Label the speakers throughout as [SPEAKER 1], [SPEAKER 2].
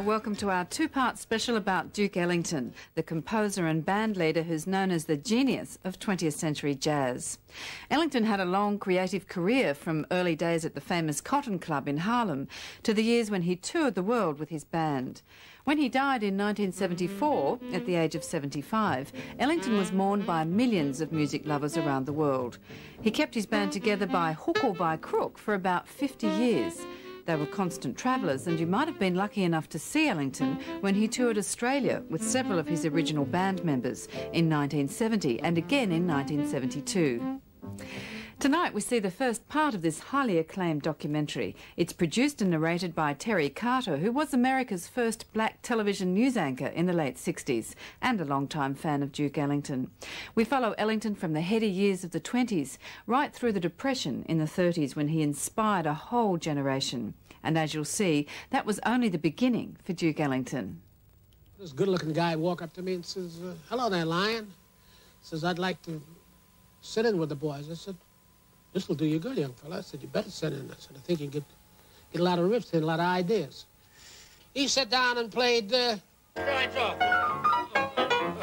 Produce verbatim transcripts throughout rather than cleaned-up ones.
[SPEAKER 1] welcome to our two-part special about Duke Ellington, the composer and band leader who's known as the genius of twentieth century jazz. Ellington had a long creative career from early days at the famous Cotton Club in Harlem to the years when he toured the world with his band. When he died in nineteen seventy-four, at the age of seventy-five, Ellington was mourned by millions of music lovers around the world. He kept his band together by hook or by crook for about fifty years. They were constant travellers, and you might have been lucky enough to see Ellington when he toured Australia with several of his original band members in nineteen seventy and again in nineteen seventy-two. Tonight we see the first part of this highly acclaimed documentary. It's produced and narrated by Terry Carter, who was America's first black television news anchor in the late sixties and a long-time fan of Duke Ellington. We follow Ellington from the heady years of the twenties right through the Depression in the thirties, when he inspired a whole generation. And as you'll see, that was only the beginning for Duke Ellington.
[SPEAKER 2] This good-looking guy walked up to me and says, uh, hello there, Lion. Says, I'd like to sit in with the boys. I said, this will do you good, young fella. I said, you better sit in. I said, I think you get, get a lot of riffs and a lot of ideas. He sat down and played... Uh... Right off.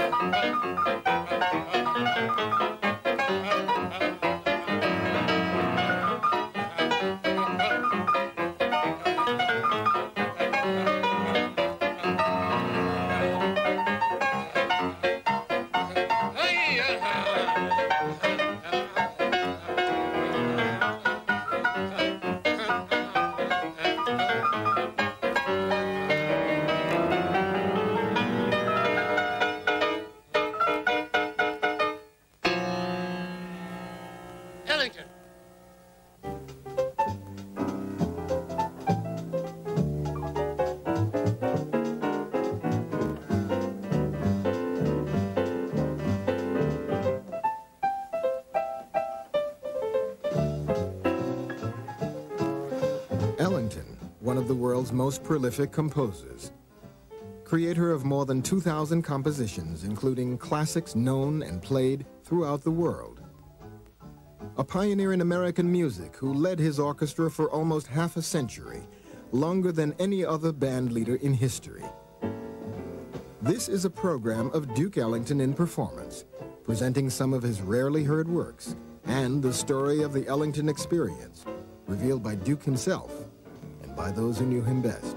[SPEAKER 2] Ellington.
[SPEAKER 3] Ellington, one of the world's most prolific composers. Creator of more than two thousand compositions, including classics known and played throughout the world. A pioneer in American music who led his orchestra for almost half a century, longer than any other band leader in history. This is a program of Duke Ellington in performance, presenting some of his rarely heard works and the story of the Ellington experience, revealed by Duke himself and by those who knew him best.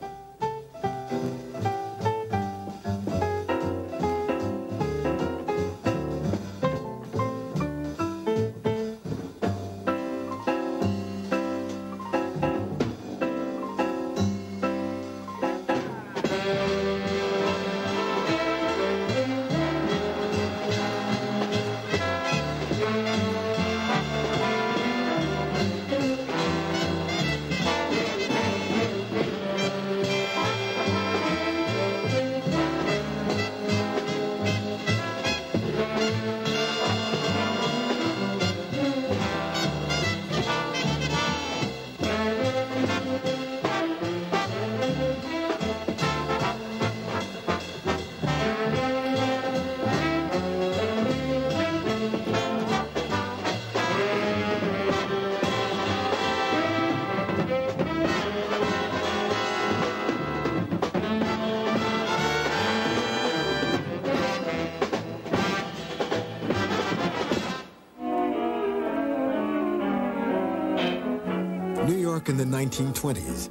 [SPEAKER 3] New York in the nineteen twenties.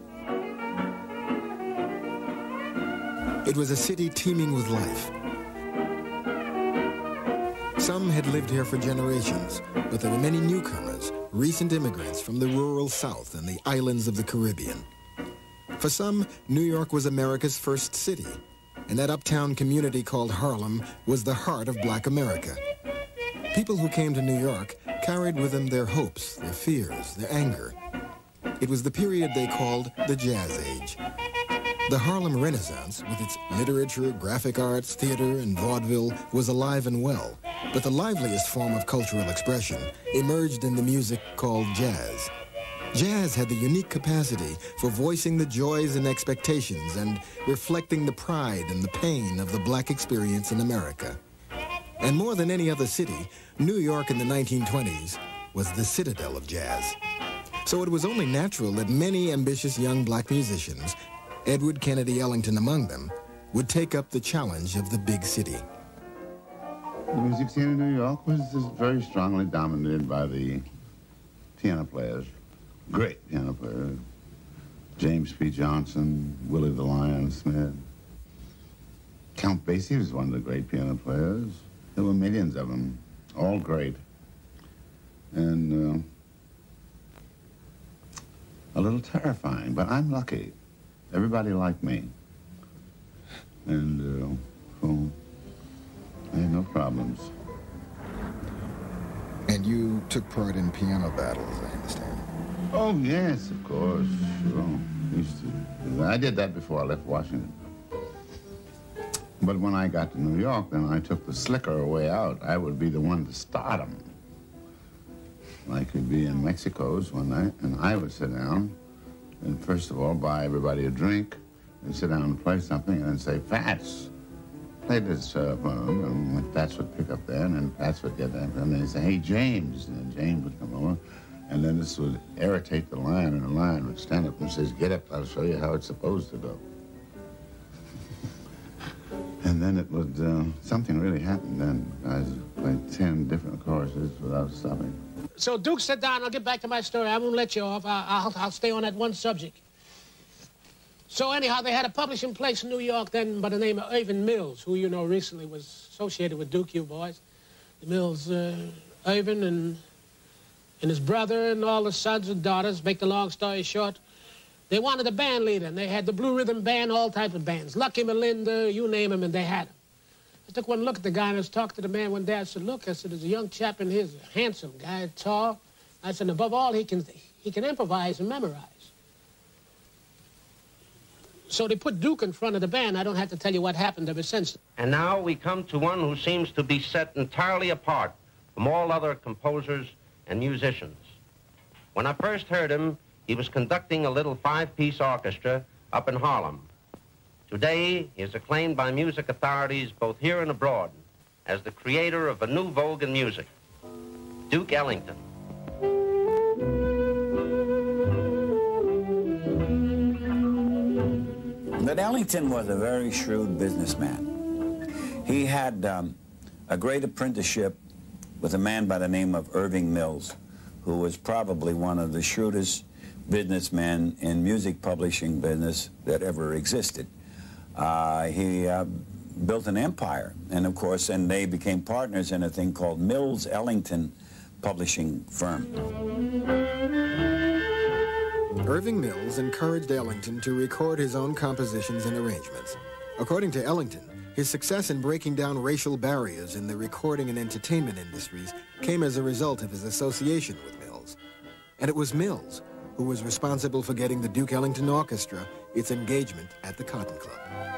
[SPEAKER 3] It was a city teeming with life. Some had lived here for generations, but there were many newcomers, recent immigrants from the rural South and the islands of the Caribbean. For some, New York was America's first city, and that uptown community called Harlem was the heart of Black America. People who came to New York carried with them their hopes, their fears, their anger. It was the period they called the Jazz Age. The Harlem Renaissance, with its literature, graphic arts, theater, and vaudeville, was alive and well. But the liveliest form of cultural expression emerged in the music called jazz. Jazz had the unique capacity for voicing the joys and expectations and reflecting the pride and the pain of the black experience in America. And more than any other city, New York in the nineteen twenties was the citadel of jazz. So it was only natural that many ambitious young black musicians Edward Kennedy Ellington among them, would take up the challenge of the big city.
[SPEAKER 4] The music scene in New York was very strongly dominated by the piano players, great piano players. James P. Johnson, Willie the Lion Smith. Count Basie was one of the great piano players. There were millions of them, all great. And uh, a little terrifying, but I'm lucky. Everybody liked me. And uh, so I had no problems.
[SPEAKER 3] And you took part in piano battles, I understand.
[SPEAKER 4] Oh, yes, of course, sure. Used to do that. I did that before I left Washington. But when I got to New York, then I took the slicker way out. I would be the one to start them. I could be in Mexico's one night, and I would sit down and first of all buy everybody a drink and sit down and play something and then say, Fats, play this uh, poem, and Fats would pick up there, and then Fats would get that, and then they'd say, hey, James, and then James would come over, and then this would irritate the lion, and the lion would stand up and says, get up, I'll show you how it's supposed to go. And then it would, uh, something really happened then. I played ten different choruses without stopping.
[SPEAKER 2] So Duke, sit down. I'll get back to my story. I won't let you off. I, I'll, I'll stay on that one subject. So anyhow, they had a publishing place in New York then by the name of Irving Mills, who, you know, recently was associated with Duke, you boys. The Mills, uh, Irving and, and his brother and all the sons and daughters, make the long story short, they wanted a band leader, and they had the Blue Rhythm Band, all types of bands. Lucky Melinda, you name them, and they had them. I took one look at the guy, and I was talking to the man one day. I said, look, I said, there's a young chap in here, a handsome guy, tall. I said, above all, he can, he can improvise and memorize. So they put Duke in front of the band. I don't have to tell you what happened ever since.
[SPEAKER 5] And now we come to one who seems to be set entirely apart from all other composers and musicians. When I first heard him, he was conducting a little five-piece orchestra up in Harlem. Today, he is acclaimed by music authorities both here and abroad as the creator of a new vogue in music, Duke Ellington.
[SPEAKER 6] But Ellington was a very shrewd businessman. He had um, a great apprenticeship with a man by the name of Irving Mills, who was probably one of the shrewdest businessmen in music publishing business that ever existed. Uh, he uh, built an empire, and of course, and they became partners in a thing called Mills Ellington Publishing Firm.
[SPEAKER 3] Irving Mills encouraged Ellington to record his own compositions and arrangements. According to Ellington, his success in breaking down racial barriers in the recording and entertainment industries came as a result of his association with Mills. And it was Mills who was responsible for getting the Duke Ellington Orchestra its engagement at the Cotton Club.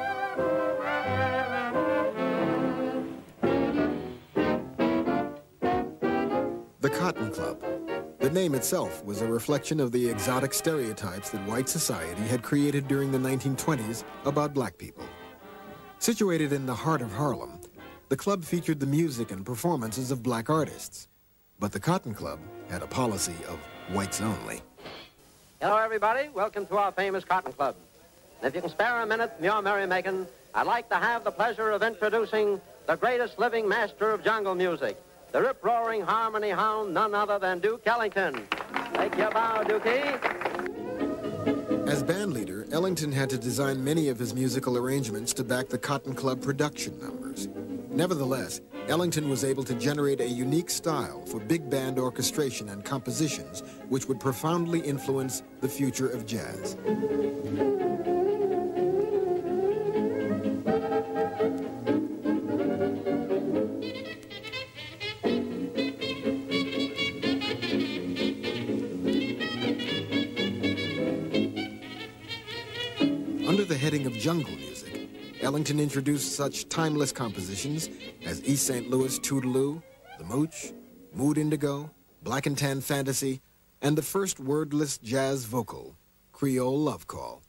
[SPEAKER 3] The Cotton Club. The name itself was a reflection of the exotic stereotypes that white society had created during the nineteen twenties about black people. Situated in the heart of Harlem, the club featured the music and performances of black artists. But the Cotton Club had a policy of whites only.
[SPEAKER 7] Hello, everybody. Welcome to our famous Cotton Club. And if you can spare a minute from your merrymaking, I'd like to have the pleasure of introducing the greatest living master of jungle music, the rip-roaring harmony hound, none other than Duke Ellington. Take your bow, Dukey.
[SPEAKER 3] As band leader, Ellington had to design many of his musical arrangements to back the Cotton Club production numbers. Nevertheless, Ellington was able to generate a unique style for big band orchestration and compositions which would profoundly influence the future of jazz. Under the heading of jungle music, Ellington introduced such timeless compositions as East Saint Louis Toodaloo, The Mooch, Mood Indigo, Black and Tan Fantasy, and the first wordless jazz vocal, Creole Love Call.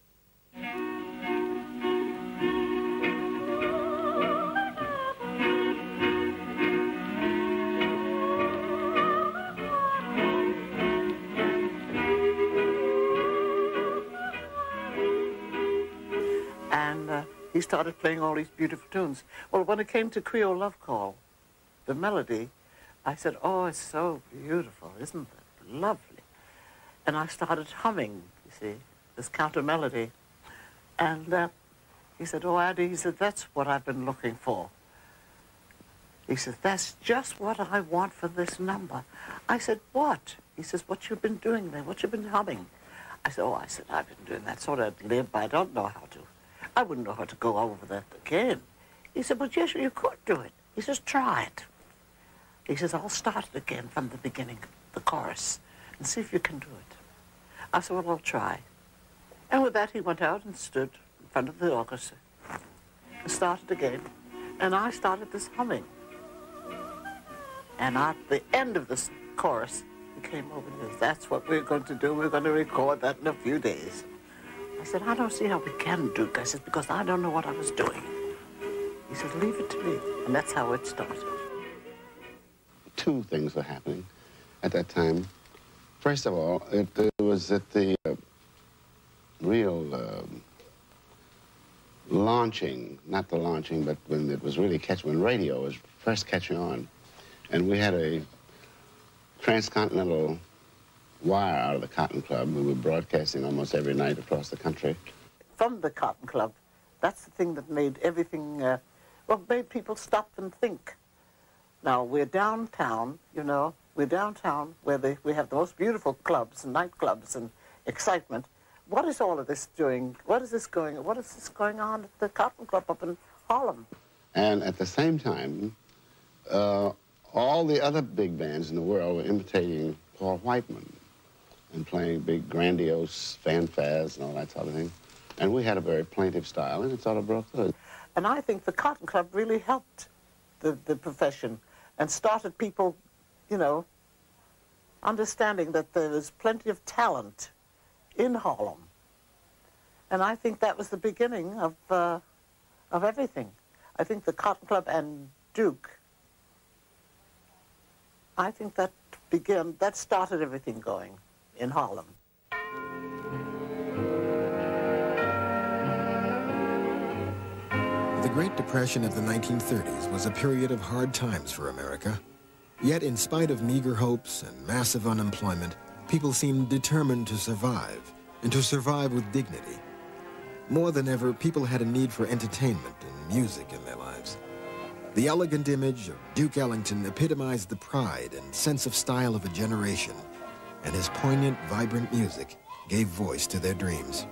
[SPEAKER 8] started playing all these beautiful tunes. Well, when it came to Creole Love Call, the melody, I said, oh, it's so beautiful, isn't it? Lovely. And I started humming, you see, this counter melody. And uh, he said, oh, Addie, he said, that's what I've been looking for. He said, that's just what I want for this number. I said, what? He says, what you've been doing there, what you've been humming. I said, oh, I said, I've been doing that sort of live, but I don't know how to. I wouldn't know how to go over that again. He said, but yes, you could do it. He says, try it. He says, I'll start it again from the beginning, the chorus, and see if you can do it. I said, well, I'll try. And with that, he went out and stood in front of the orchestra, and started again, and I started this humming. And at the end of this chorus, he came over and said, that's what we're going to do. We're going to record that in a few days. I said, I don't see how we can do it. I said, because I don't know what I was doing. He said, leave it to me. And that's how it started.
[SPEAKER 4] Two things were happening at that time. First of all, it, it was at the uh, real uh, launching, not the launching, but when it was really catching, when radio was first catching on. And we had a transcontinental wire out of the Cotton Club. We were broadcasting almost every night across the country.
[SPEAKER 8] From the Cotton Club, that's the thing that made everything, uh, well, made people stop and think. Now, we're downtown, you know, we're downtown where they, we have the most beautiful clubs and nightclubs and excitement. What is all of this doing? What is this going, what is this going on at the Cotton Club up in Harlem?
[SPEAKER 4] And at the same time, uh, all the other big bands in the world were imitating Paul Whiteman and playing big grandiose fanfares and all that sort of thing. And we had a very plaintive style, and it sort of broke through.
[SPEAKER 8] And I think the Cotton Club really helped the, the profession and started people, you know, understanding that there was plenty of talent in Harlem. And I think that was the beginning of, uh, of everything. I think the Cotton Club and Duke, I think that began, that started everything going in Harlem.
[SPEAKER 3] The Great Depression of the nineteen thirties was a period of hard times for America. Yet in spite of meager hopes and massive unemployment, people seemed determined to survive, and to survive with dignity. More than ever, people had a need for entertainment and music in their lives. The elegant image of Duke Ellington epitomized the pride and sense of style of a generation, and his poignant, vibrant music gave voice to their dreams.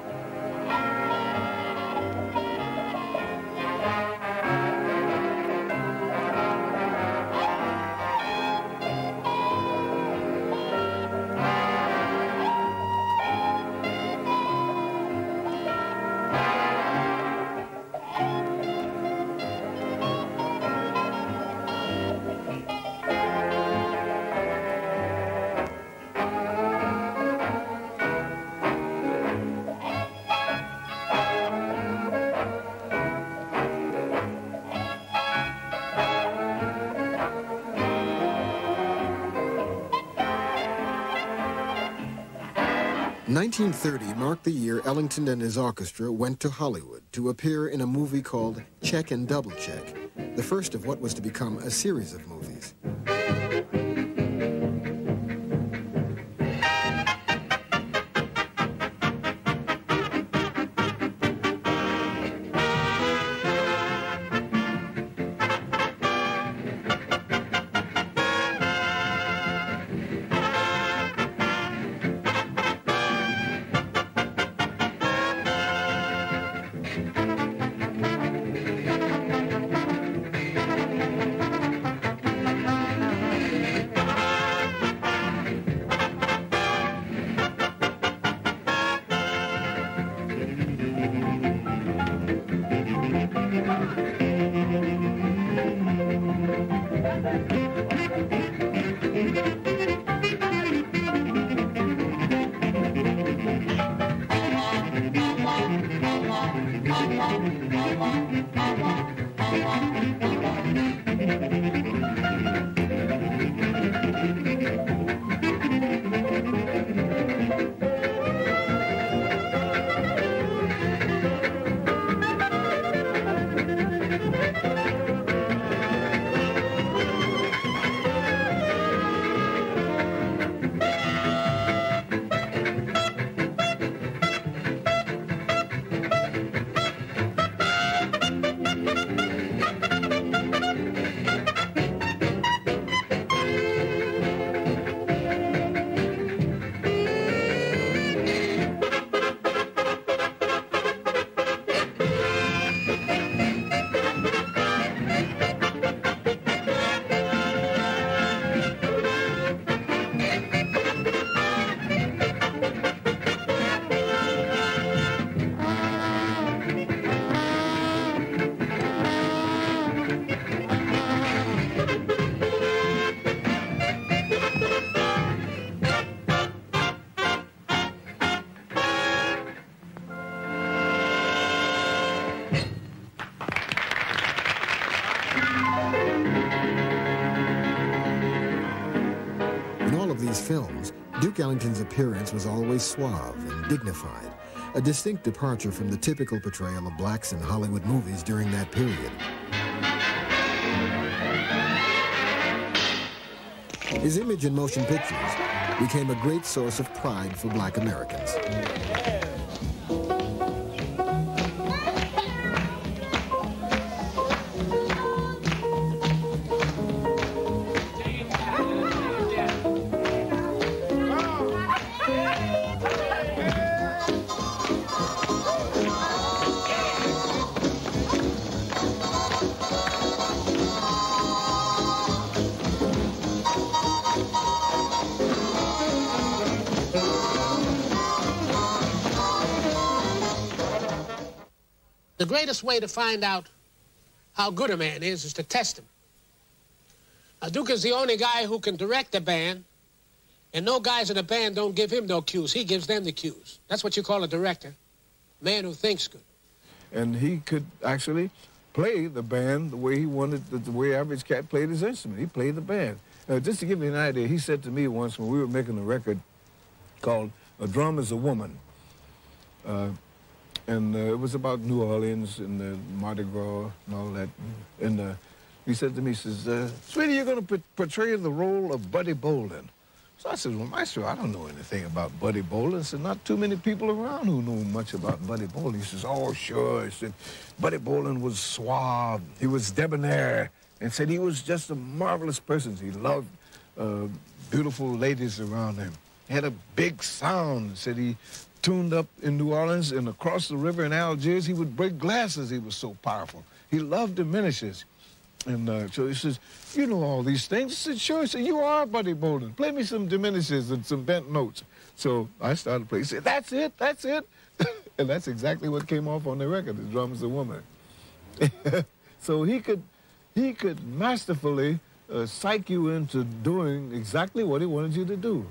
[SPEAKER 3] nineteen thirty marked the year Ellington and his orchestra went to Hollywood to appear in a movie called Check and Double Check, the first of what was to become a series of movies. films, Duke Ellington's appearance was always suave and dignified, a distinct departure from the typical portrayal of blacks in Hollywood movies during that period. His image in motion pictures became a great source of pride for black Americans.
[SPEAKER 2] The greatest way to find out how good a man is is to test him. Now, Duke is the only guy who can direct a band, and no guys in a band don't give him no cues. He gives them the cues. That's what you call a director, man who thinks good.
[SPEAKER 9] And he could actually play the band the way he wanted, the, the way Average Cat played his instrument. He played the band. Uh, just to give you an idea, he said to me once when we were making a record called A Drum is a Woman, uh, and uh, it was about New Orleans and the Mardi Gras and all that. And uh, he said to me, he says, uh, "Sweetie, you're going to portray the role of Buddy Bolden." So I said, "Well, Maestro, I don't know anything about Buddy Bolden." I said, "Not too many people around who know much about Buddy Bolden." He says, "Oh, sure." He said, "Buddy Bolden was suave. He was debonair." And said he was just a marvelous person. He loved uh, beautiful ladies around him. He had a big sound. Said he tuned up in New Orleans and across the river in Algiers, he would break glasses. He was so powerful. He loved diminishes. And uh, so he says, "You know all these things?" I said, "Sure." He said, "You are Buddy Bolden. Play me some diminishes and some bent notes." So I started playing. He said, "That's it, that's it." And that's exactly what came off on the record, The Drum is a Woman. So he could, he could masterfully uh, psych you into doing exactly what he wanted you to do.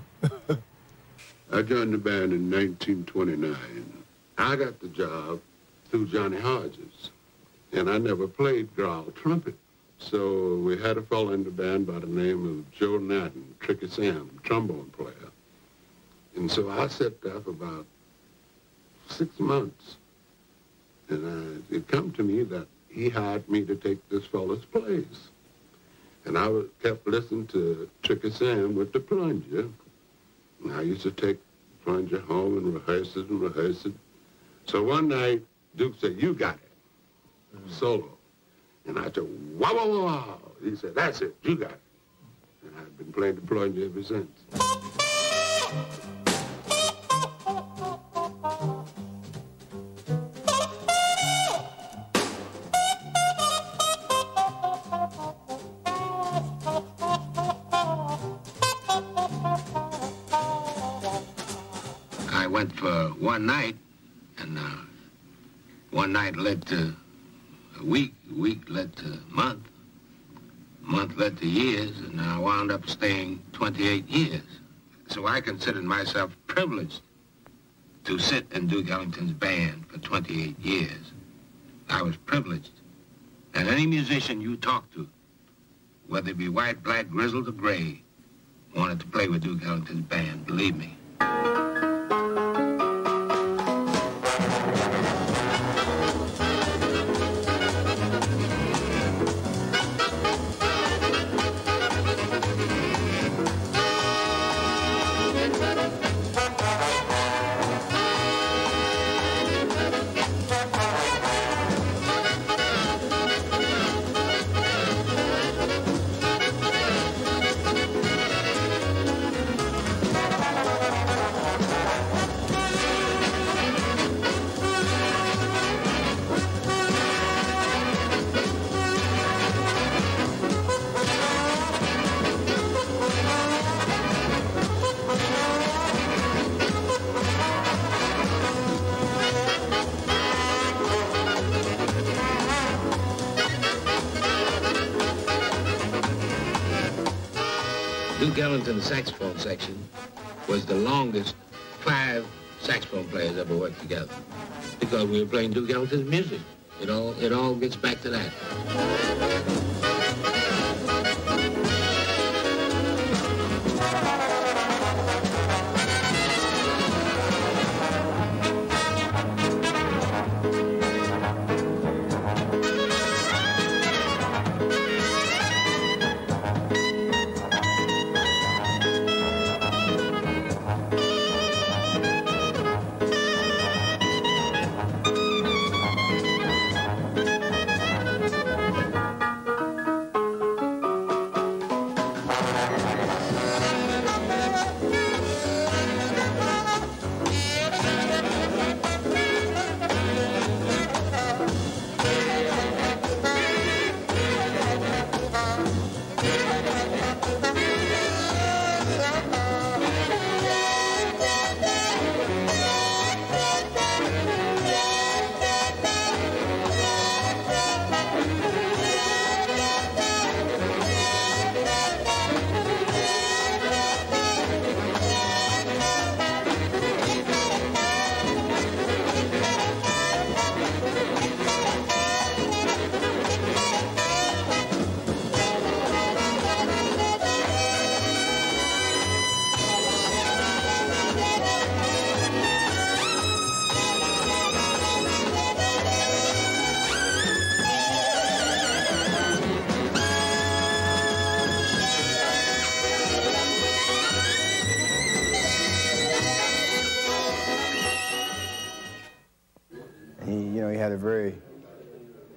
[SPEAKER 10] I joined the band in nineteen twenty-nine. I got the job through Johnny Hodges, and I never played growl trumpet. So we had a fellow in the band by the name of Joe Natton, Tricky Sam, trombone player. And so I sat there for about six months, and I, it come to me that he hired me to take this fellow's place. And I was, kept listening to Tricky Sam with the plunger. And I used to take the plunger home and rehearse it and rehearse it. So one night, Duke said, "You got it, mm-hmm. solo." And I said, "Wow, wow, wow, wow." He said, "That's it, you got it." And I've been playing the plunger ever since.
[SPEAKER 11] I went for one night, and uh, one night led to a week, a week led to a month, a month led to years, and I wound up staying twenty-eight years. So I considered myself privileged to sit in Duke Ellington's band for twenty-eight years. I was privileged. And any musician you talk to, whether it be white, black, grizzled, or gray, wanted to play with Duke Ellington's band, believe me. Duke Ellington's saxophone section was the longest five saxophone players ever worked together because we were playing Duke Ellington's music. It all, it all gets back to that.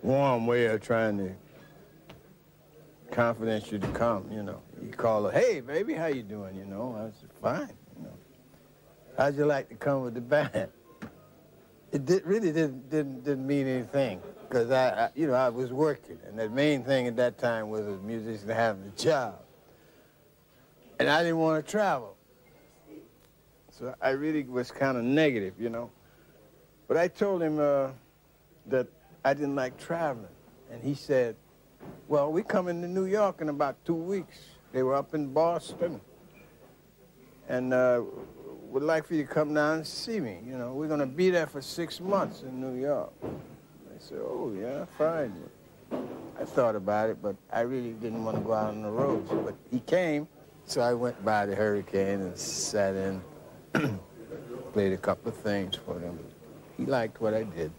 [SPEAKER 9] warm way of trying to confidence you to come, you know. You call her, hey, baby, how you doing, you know? I said, fine, you know. How'd you like to come with the band? It did, really didn't, didn't, didn't mean anything, because I, I, you know, I was working, and the main thing at that time was a musician having a job. And I didn't want to travel. So I really was kind of negative, you know. But I told him uh, that I didn't like traveling. And he said, well, we coming to New York in about two weeks. They were up in Boston. And uh, would like for you to come down and see me. You know, we're going to be there for six months in New York. I said, oh, yeah, fine. I thought about it, but I really didn't want to go out on the road. But he came, so I went by the Hurricane and sat in, played a couple of things for him. He liked what I did.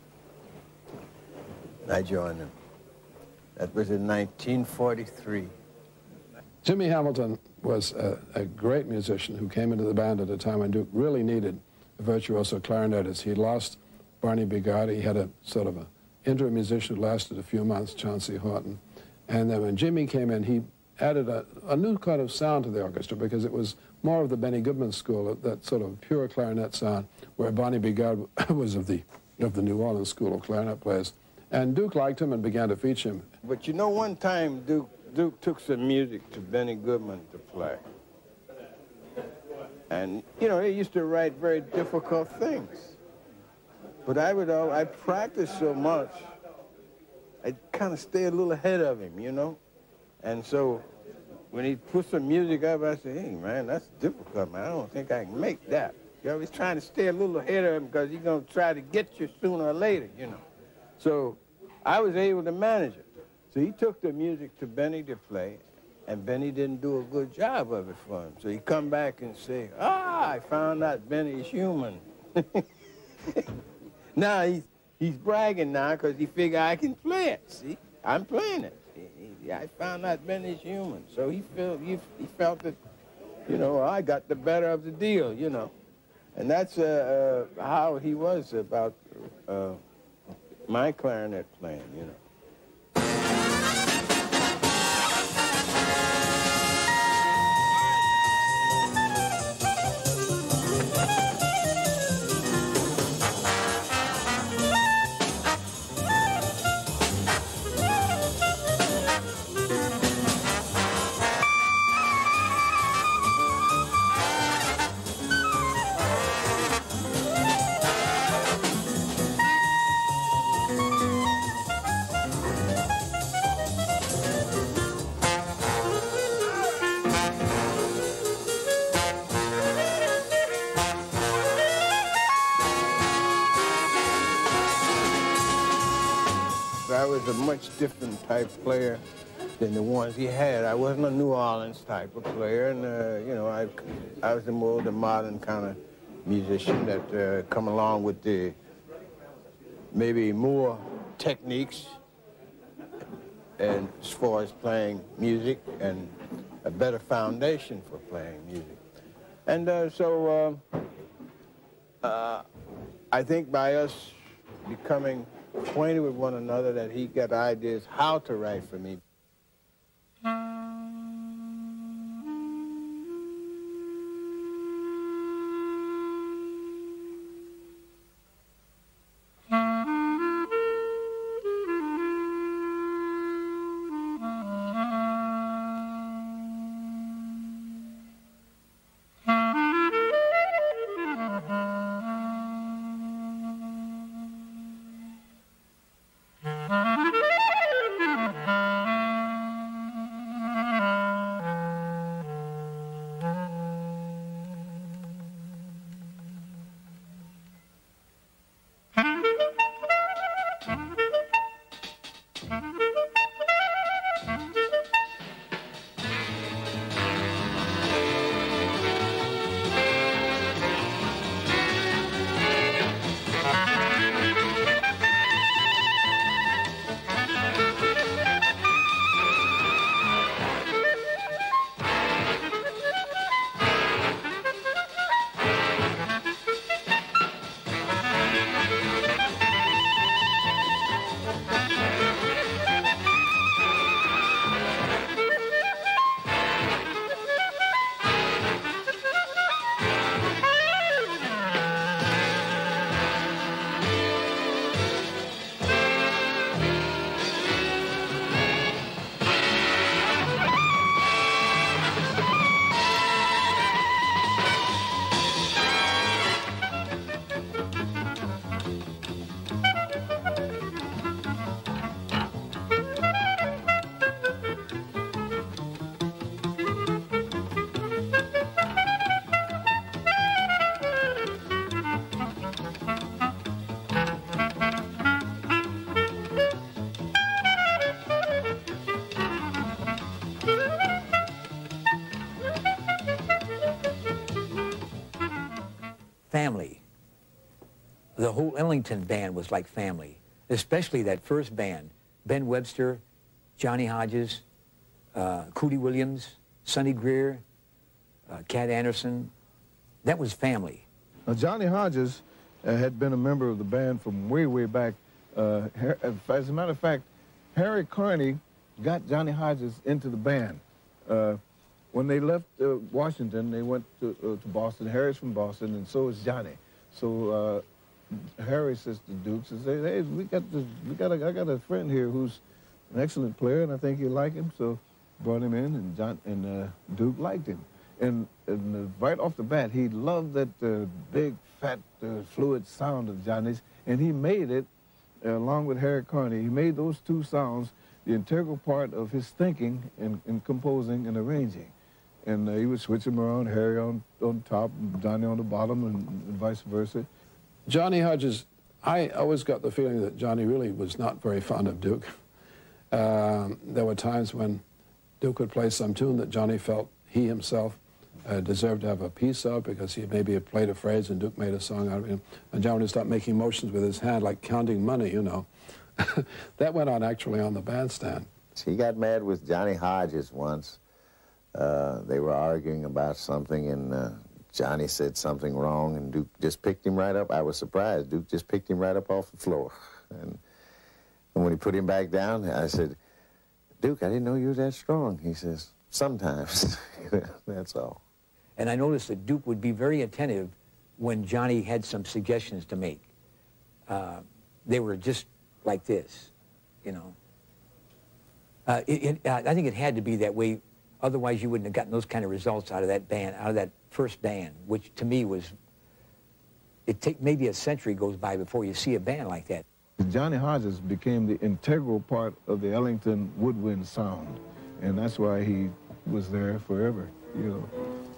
[SPEAKER 9] I joined him. That was in nineteen forty-three.
[SPEAKER 12] Jimmy Hamilton was a, a great musician who came into the band at a time when Duke really needed a virtuoso clarinetist. He lost Barney Bigatti. He had a sort of an interim musician who lasted a few months, Chauncey Horton. And then when Jimmy came in, he added a, a new kind of sound to the orchestra because it was more of the Benny Goodman school, that sort of pure clarinet sound, where Barney Bigatti was of the, of the New Orleans school of clarinet players. And Duke liked him and began to feature him.
[SPEAKER 9] But you know, one time Duke, Duke took some music to Benny Goodman to play. And, you know, he used to write very difficult things. But I would, I practiced so much, I'd kind of stay a little ahead of him, you know? And so when he put some music up, I said, hey, man, that's difficult, man. I don't think I can make that. You know, he's trying to stay a little ahead of him because he's going to try to get you sooner or later, you know? So I was able to manage it. So he took the music to Benny to play, and Benny didn't do a good job of it for him. So he come back and say, ah, I found out Benny's human. Now he's, he's bragging now because he figure I can play it, see? I'm playing it. He, he, I found out Benny's human. So he felt, he, he felt that, you know, I got the better of the deal, you know. And that's uh, uh, how he was about uh, my clarinet playing, you know. I was a much different type player than the ones he had. I wasn't a New Orleans type of player, and uh, you know, I, I was the more the modern kind of musician that uh, come along with the maybe more techniques, and as far as playing music and a better foundation for playing music. And uh, so uh, uh, I think by us becoming acquainted with one another, that he got ideas how to write for me.
[SPEAKER 13] family. The whole Ellington band was like family, especially that first band. Ben Webster, Johnny Hodges, uh, Cootie Williams, Sonny Greer, uh, Cat Anderson. That was family.
[SPEAKER 9] Now, Johnny Hodges uh, had been a member of the band from way, way back. Uh, as a matter of fact, Harry Carney got Johnny Hodges into the band. Uh, when they left uh, Washington, they went to, uh, to Boston. Harry's from Boston, and so is Johnny. So uh, Harry says to Duke, says, hey, hey, we got this, we got a, I got a friend here who's an excellent player, and I think you like him. So brought him in, and John and uh, Duke liked him. And, and uh, right off the bat, he loved that uh, big, fat, uh, fluid sound of Johnny's, and he made it, uh, along with Harry Carney, he made those two sounds the integral part of his thinking in, in composing and arranging. And uh, he would switch them around, Harry on, on top, Johnny on the bottom, and, and vice versa.
[SPEAKER 12] Johnny Hodges, I always got the feeling that Johnny really was not very fond of Duke. Um, there were times when Duke would play some tune that Johnny felt he himself uh, deserved to have a piece of, because he maybe had played a phrase and Duke made a song out of it. And Johnny would start making motions with his hand like counting money, you know. That went on actually on the bandstand.
[SPEAKER 14] He got mad with Johnny Hodges once. Uh, they were arguing about something, and uh, Johnny said something wrong, and Duke just picked him right up. I was surprised. Duke just picked him right up off the floor. And, and when he put him back down, I said, Duke, I didn't know you were that strong. He says, sometimes. That's all.
[SPEAKER 13] And I noticed that Duke would be very attentive when Johnny had some suggestions to make. Uh, they were just like this, you know. Uh, it, it, I think it had to be that way. Otherwise, you wouldn't have gotten those kind of results out of that band, out of that first band, which to me was, it take maybe a century goes by before you see a band like that.
[SPEAKER 9] Johnny Hodges became the integral part of the Ellington woodwind sound, and that's why he was there forever, you know.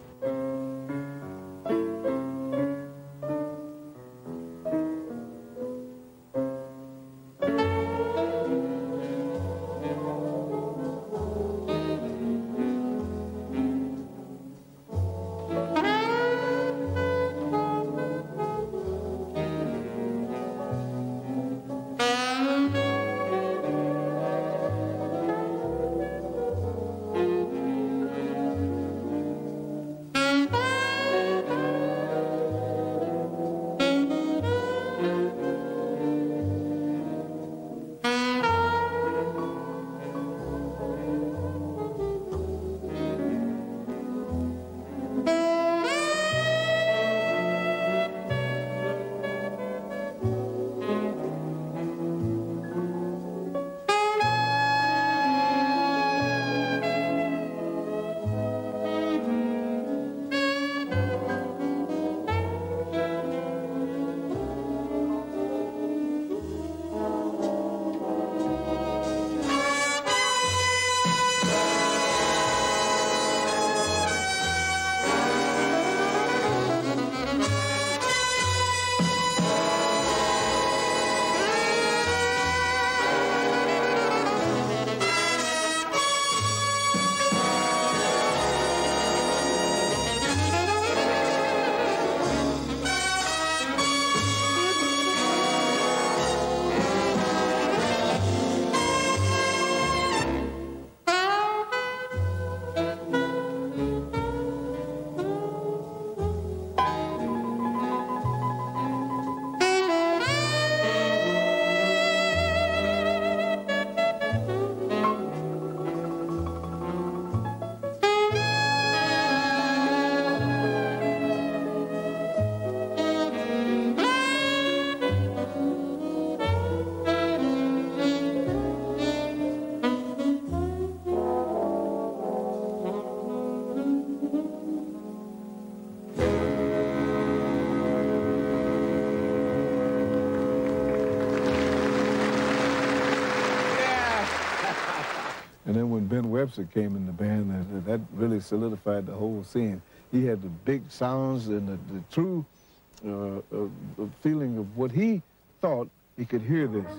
[SPEAKER 9] And then when Ben Webster came in the band, that, that really solidified the whole scene. He had the big sounds and the, the true uh, uh, feeling of what he thought he could hear this.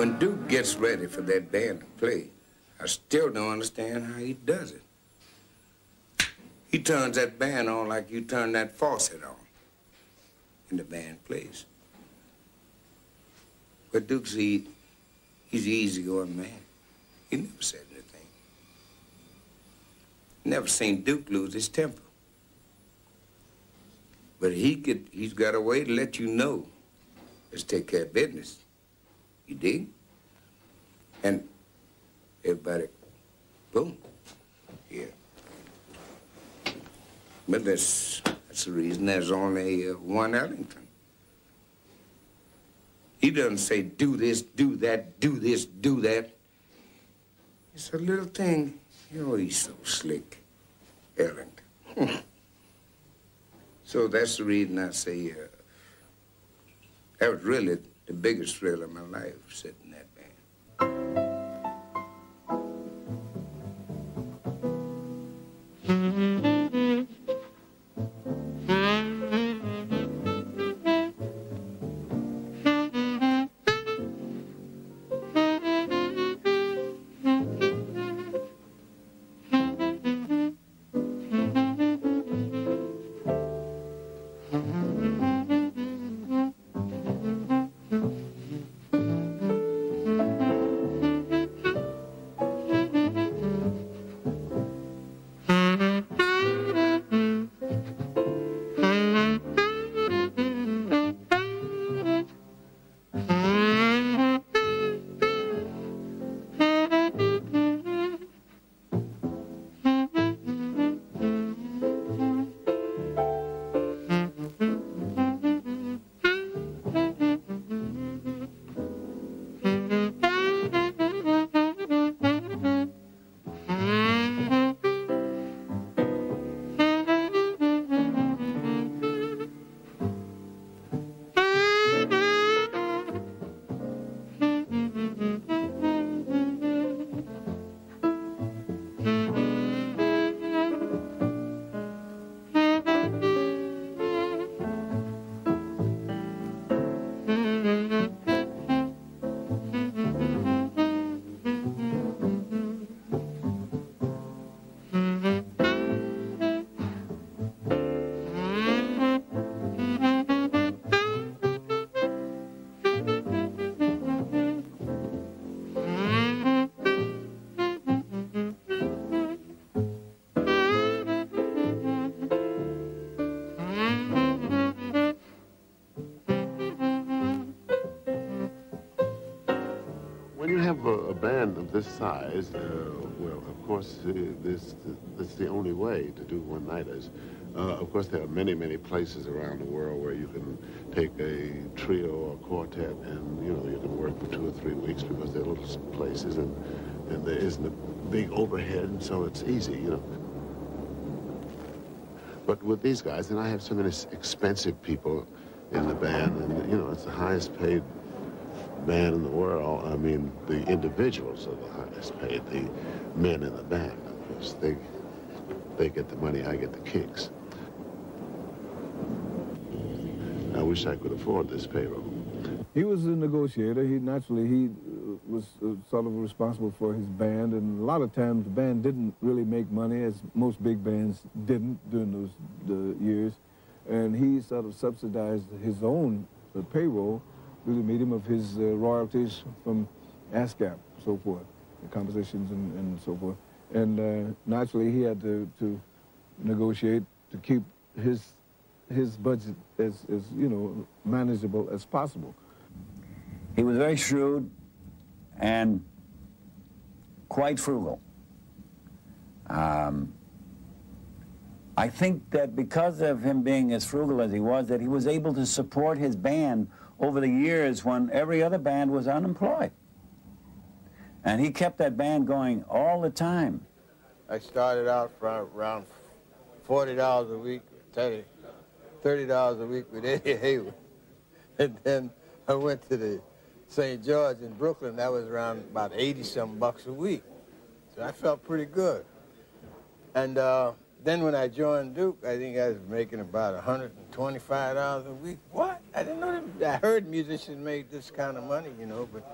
[SPEAKER 15] When Duke gets ready for that band to play, I still don't understand how he does it. He turns that band on like you turn that faucet on, and the band plays. But Duke's he, he's an easygoing man. He never said anything. Never seen Duke lose his temper. But he could, he's got a way to let you know. Let's take care of business. You dig? And everybody, boom, yeah. But that's, that's the reason there's only uh, one Ellington. He doesn't say, do this, do that, do this, do that. It's a little thing. You know, he's so slick, Ellington. So that's the reason I say uh, that was really the biggest thrill of my life, sitting in that band.
[SPEAKER 10] have a, a band of this size, uh, well, of course, uh, this, this is the only way to do one-nighters. Uh, of course, there are many, many places around the world where you can take a trio or quartet and, you know, you can work for two or three weeks because they're little places and, and there isn't a big overhead, and so it's easy, you know. But with these guys, and I have so many expensive people in the band, and, you know, it's the highest paid band in the world. I mean, the individuals are the highest paid, the men in the band, of course. They, they get the money, I get the kicks. I wish I could afford this payroll.
[SPEAKER 9] He was a negotiator. He naturally, he was uh, sort of responsible for his band, and a lot of times the band didn't really make money, as most big bands didn't during those the years. And he sort of subsidized his own uh, payroll through the medium of his uh, royalties from ASCAP, so forth, the compositions and, and so forth. And uh, naturally, he had to, to negotiate to keep his his budget as, as, you know, manageable as possible.
[SPEAKER 6] He was very shrewd and quite frugal. Um, I think that because of him being as frugal as he was, that he was able to support his band over the years when every other band was unemployed. And he kept that band going all the time.
[SPEAKER 16] I started out from around forty dollars a week, thirty, thirty dollars a week with Eddie Hayward. And then I went to the Saint George in Brooklyn. That was around about eighty-something bucks a week. So I felt pretty good. And uh, then when I joined Duke, I think I was making about one hundred twenty-five dollars a week. What? I didn't know that. I heard musicians made this kind of money, you know, but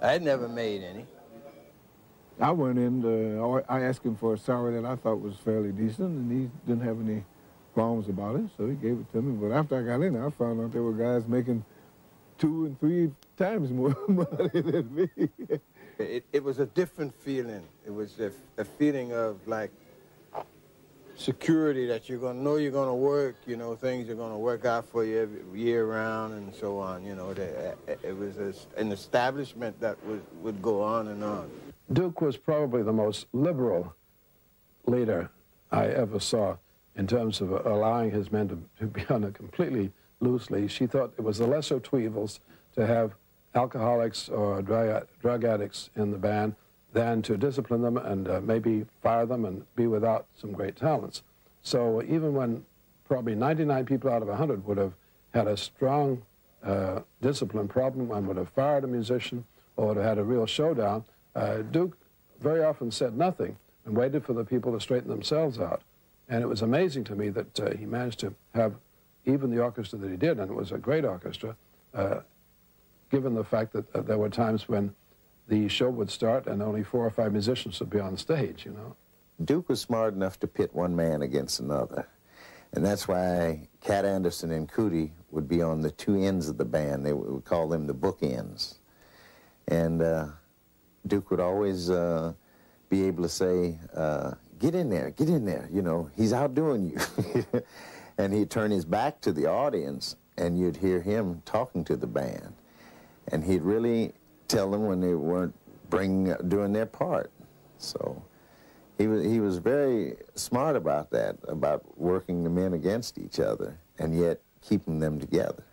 [SPEAKER 16] I'd never made any.
[SPEAKER 9] I went in, uh, I asked him for a salary that I thought was fairly decent, and he didn't have any qualms about it, so he gave it to me. But after I got in there, I found out there were guys making two and three times more money than me.
[SPEAKER 16] It, it was a different feeling. It was a, a feeling of like security that you're going to know you're going to work, you know, things are going to work out for you every year round and so on, you know. The, it was a, an establishment that was, would go on and on.
[SPEAKER 12] Duke was probably the most liberal leader I ever saw in terms of allowing his men to, to be on a completely loose leash. He thought it was the lesser of two evils to have alcoholics or drug, drug addicts in the band than to discipline them and uh, maybe fire them and be without some great talents. So even when probably ninety-nine people out of one hundred would have had a strong uh, discipline problem and would have fired a musician or would have had a real showdown, uh, Duke very often said nothing and waited for the people to straighten themselves out. And it was amazing to me that uh, he managed to have even the orchestra that he did, and it was a great orchestra, uh, given the fact that uh, there were times when the show would start and only four or five musicians would be on stage, you know.
[SPEAKER 14] Duke was smart enough to pit one man against another. And that's why Cat Anderson and Cootie would be on the two ends of the band. They would call them the bookends. And uh, Duke would always uh, be able to say, uh, get in there, get in there, you know, he's outdoing you. And he'd turn his back to the audience, and you'd hear him talking to the band. And he'd really tell them when they weren't bringing, doing their part. So he was, he was very smart about that, about working the men against each other, and yet keeping them together.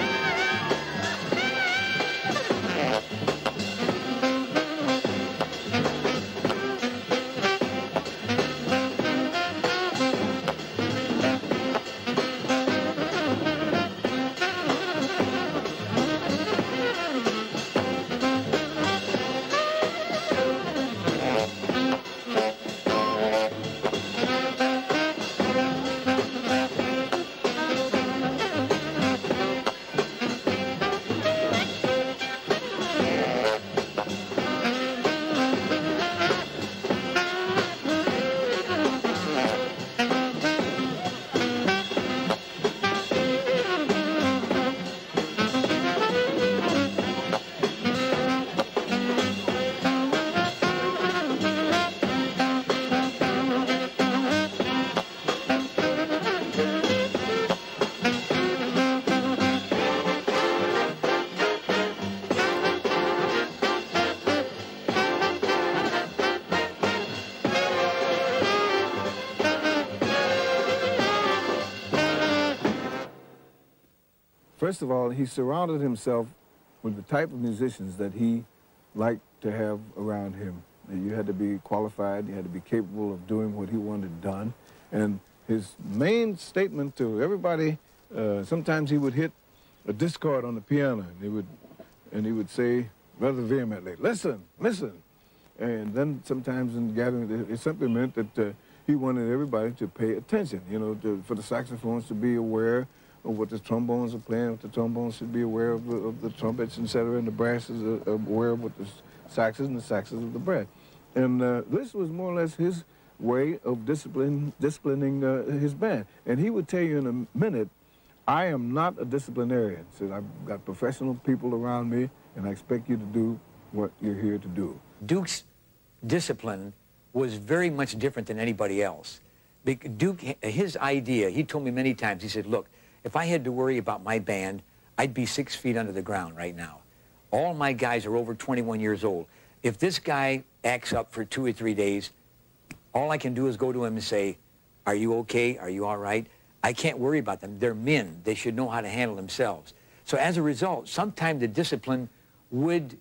[SPEAKER 9] First of all, he surrounded himself with the type of musicians that he liked to have around him. You had to be qualified, you had to be capable of doing what he wanted done. And his main statement to everybody, uh, sometimes he would hit a discord on the piano, and he would, and he would say rather vehemently, listen, listen. And then sometimes in gathering, it simply meant that uh, he wanted everybody to pay attention, you know, to, for the saxophones to be aware of what the trombones are playing, what the trombones should be aware of the, of the trumpets, et cetera, and the brasses are aware of what the saxes and the saxes of the brass. And uh, this was more or less his way of discipline, disciplining uh, his band. And he would tell you in a minute, I am not a disciplinarian. He said, I've got professional people around me, and I expect you to do what you're here to do.
[SPEAKER 13] Duke's discipline was very much different than anybody else. Duke, his idea, he told me many times, he said, look, if I had to worry about my band, I'd be six feet under the ground right now. All my guys are over twenty-one years old. If this guy acts up for two or three days, all I can do is go to him and say, are you okay? Are you all right? I can't worry about them. They're men. They should know how to handle themselves. So as a result, sometimes the discipline would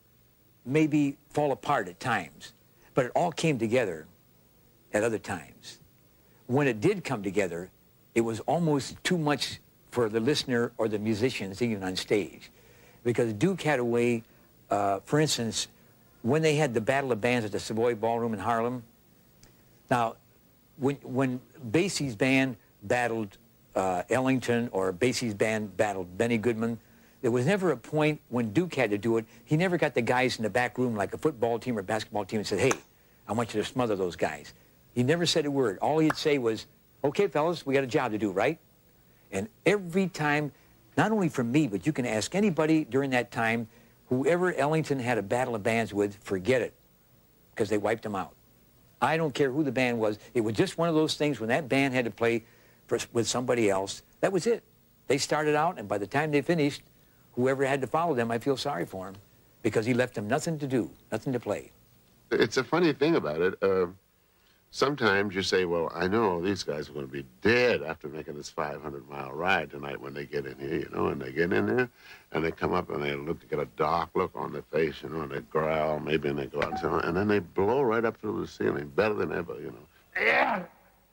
[SPEAKER 13] maybe fall apart at times, but it all came together at other times. When it did come together, it was almost too much for the listener or the musicians even on stage. Because Duke had a way, uh, for instance, when they had the Battle of Bands at the Savoy Ballroom in Harlem, now, when, when Basie's band battled uh, Ellington or Basie's band battled Benny Goodman, there was never a point when Duke had to do it. He never got the guys in the back room like a football team or basketball team and said, hey, I want you to smother those guys. He never said a word. All he'd say was, okay, fellas, we got a job to do, right? And every time, not only for me, but you can ask anybody during that time, whoever Ellington had a battle of bands with, forget it, because they wiped him out. I don't care who the band was. It was just one of those things when that band had to play for, with somebody else, that was it. They started out, and by the time they finished, whoever had to follow them, I feel sorry for him, because he left them nothing to do, nothing to play.
[SPEAKER 10] It's a funny thing about it. Uh, sometimes you say, well, I know these guys are going to be dead after making this five hundred mile ride tonight when they get in here, you know, and they get in there, and they come up and they look to get a dark look on their face, you know, and they growl, maybe, and they go out and so on, and then they blow right up through the ceiling, better than ever, you know. Yeah!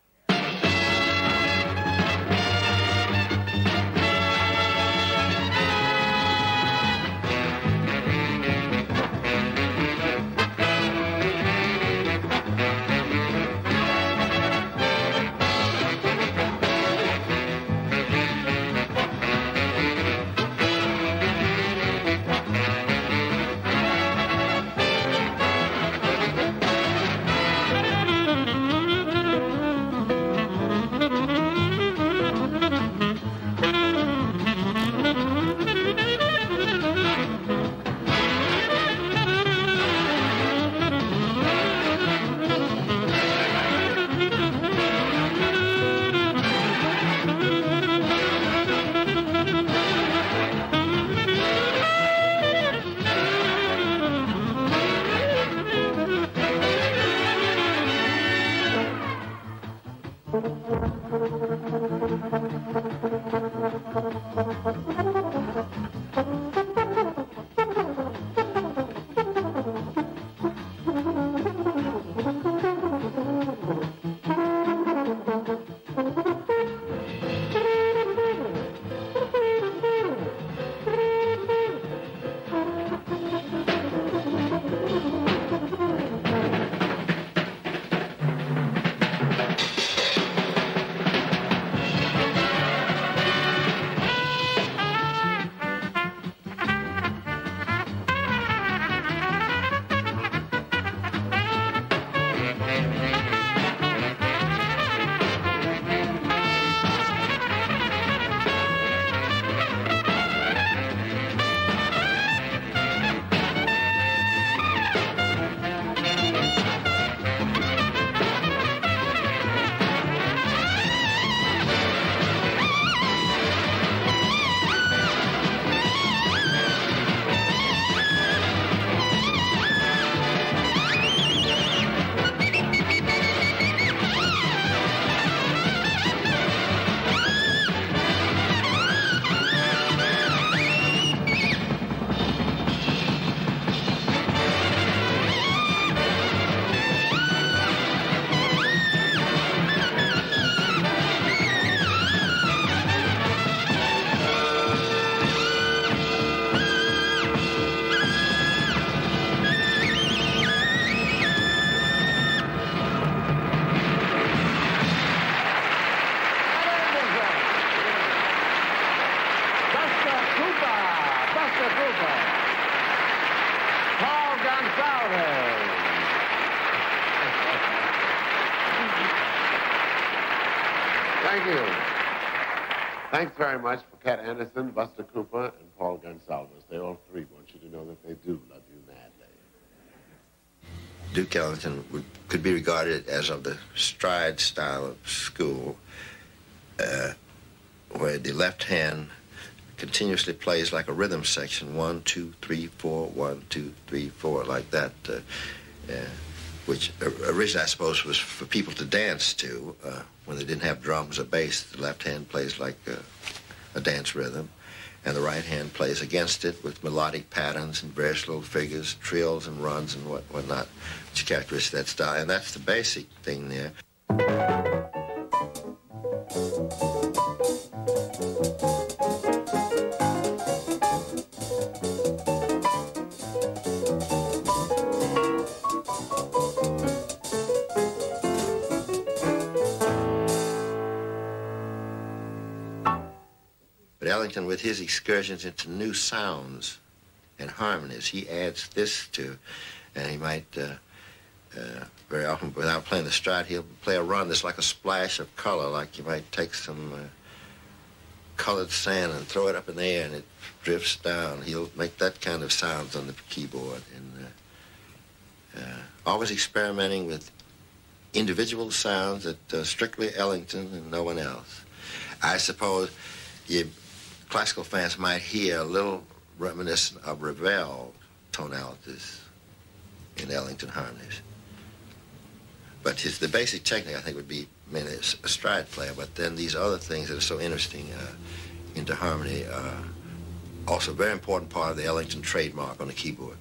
[SPEAKER 10] Thank you. Thanks very much for Cat Anderson, Buster Cooper, and Paul Gonsalves. They all three want you to know that they do love you madly.
[SPEAKER 17] Duke Ellington would, could be regarded as of the stride style of school, uh, where the left hand continuously plays like a rhythm section, one, two, three, four, one, two, three, four, like that, uh, uh, which originally, I suppose, was for people to dance to. Uh, when they didn't have drums or bass, the left hand plays like uh, a dance rhythm, and the right hand plays against it with melodic patterns and various little figures, trills and runs and what whatnot, which characterize that style. And that's the basic thing there. But Ellington, with his excursions into new sounds and harmonies, he adds this to, and he might, uh, uh, very often, without playing the stride, he'll play a run that's like a splash of color, like you might take some uh, colored sand and throw it up in the air and it drifts down. He'll make that kind of sounds on the keyboard. And uh, uh, always experimenting with individual sounds that uh, strictly Ellington and no one else. I suppose you classical fans might hear a little reminiscent of Ravel tonalities in Ellington harmonies. But his, the basic technique, I think, would be mainly a stride player, but then these other things that are so interesting uh, into harmony are also a very important part of the Ellington trademark on the keyboard.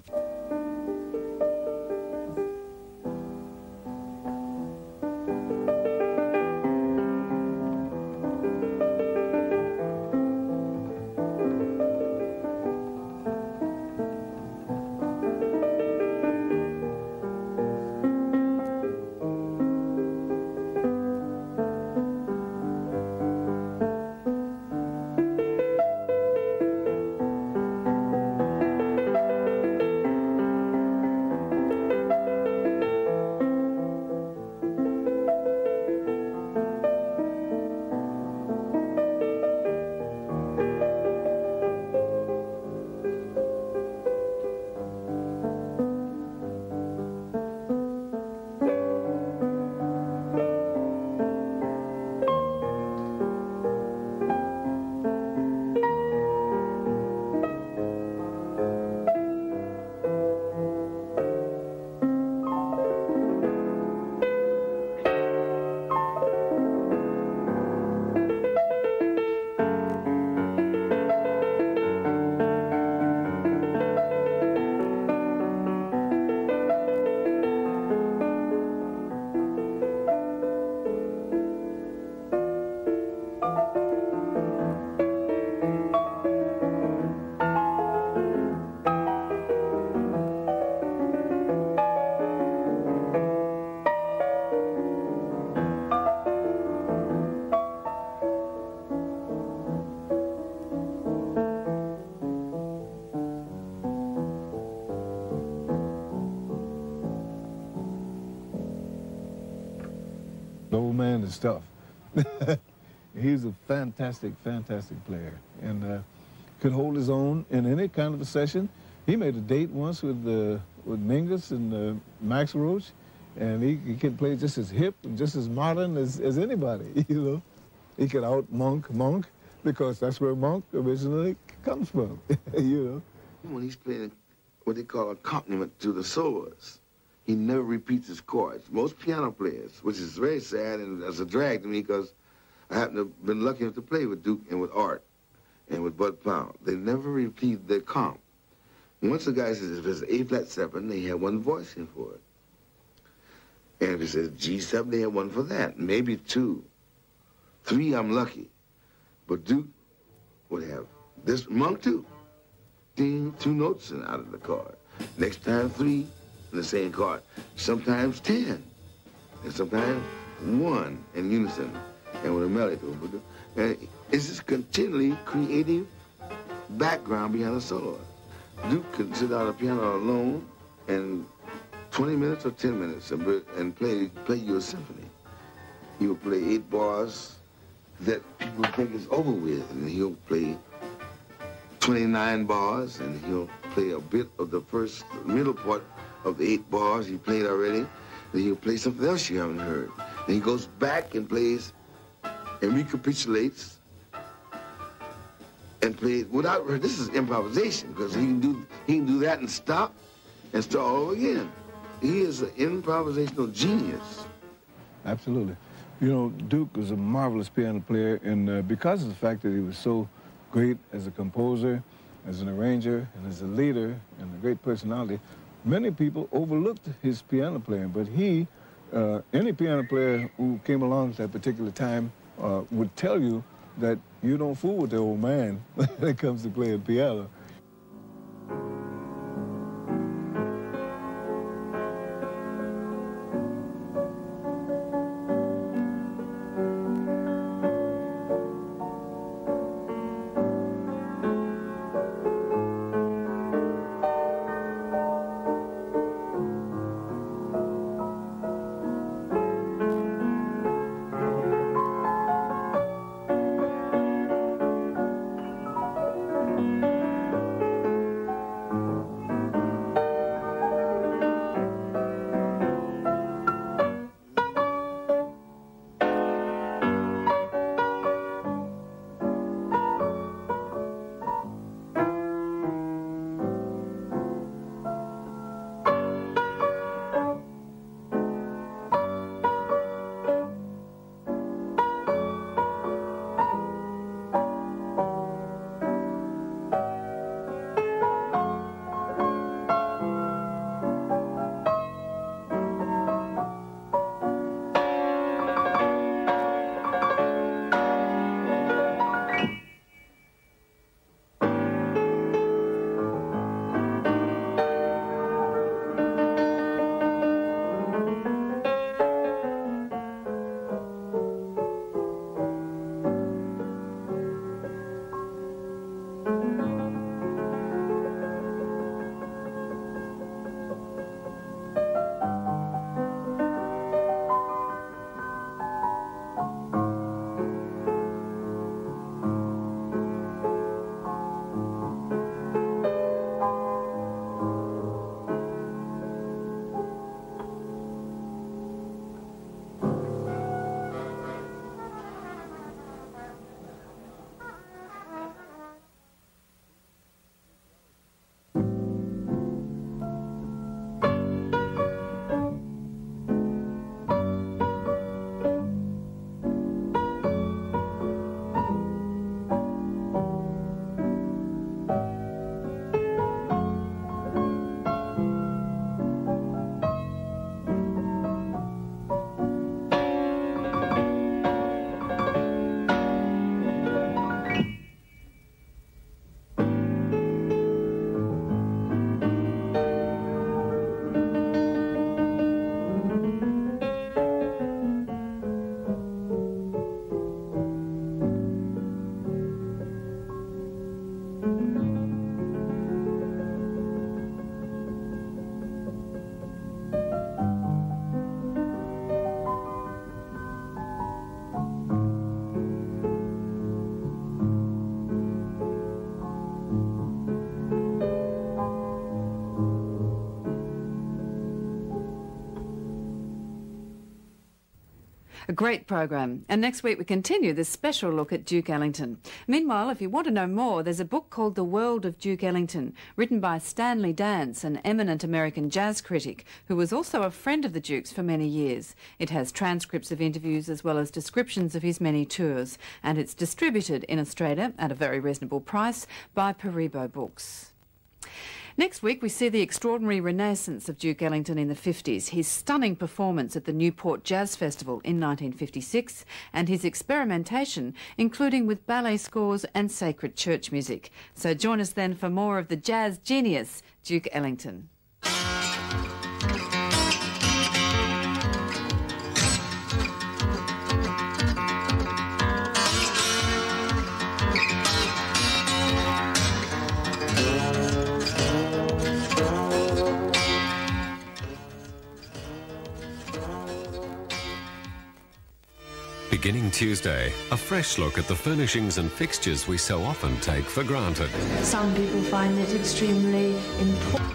[SPEAKER 9] Man is tough. He's a fantastic, fantastic player, and uh, could hold his own in any kind of a session. He made a date once with uh, with Mingus and uh, Max Roach, and he, he could play just as hip and just as modern as, as anybody. You know, he could out Monk Monk because that's where Monk originally comes from. You know,
[SPEAKER 15] when he's playing what they call accompaniment to the solos, he never repeats his chords. Most piano players, which is very sad and as a drag to me because I happen to have been lucky enough to play with Duke and with Art and with Bud Powell. They never repeat their comp. Once the guy says if it's A flat seven, they have one voice in for it. And if it says G seven, they have one for that. Maybe two. Three, I'm lucky. But Duke would have this, Monk too. Ding, two notes and out of the chord. Next time, three. In the same chord. Sometimes ten, and sometimes one in unison, and with a melody. And it's this continually creative background behind the solo. Duke could sit down at the piano alone and twenty minutes or ten minutes and, and play play you a symphony. He will play eight bars that people think is over with, and he'll play twenty-nine bars, and he'll play a bit of the first middle part of the eight bars he played already. Then he'll play something else you haven't heard. Then he goes back and plays and recapitulates and plays without, this is improvisation because he can do he can do that and stop and start all over again. He is an improvisational genius.
[SPEAKER 9] Absolutely. You know, Duke was a marvelous piano player, and uh, because of the fact that he was so great as a composer, as an arranger, and as a leader, and a great personality, many people overlooked his piano playing, but he, uh, any piano player who came along at that particular time uh, would tell you that you don't fool with the old man when it comes to playing piano.
[SPEAKER 1] A great program. And next week we continue this special look at Duke Ellington. Meanwhile, if you want to know more, there's a book called The World of Duke Ellington, written by Stanley Dance, an eminent American jazz critic who was also a friend of the Duke's for many years. It has transcripts of interviews as well as descriptions of his many tours, and it's distributed in Australia at a very reasonable price by Paribo Books. Next week, we see the extraordinary renaissance of Duke Ellington in the fifties, his stunning performance at the Newport Jazz Festival in nineteen fifty-six, and his experimentation, including with ballet scores and sacred church music. So join us then for more of the jazz genius, Duke Ellington.
[SPEAKER 18] Beginning Tuesday, a fresh look at the furnishings and fixtures we so often take for granted.
[SPEAKER 19] Some people find it extremely important.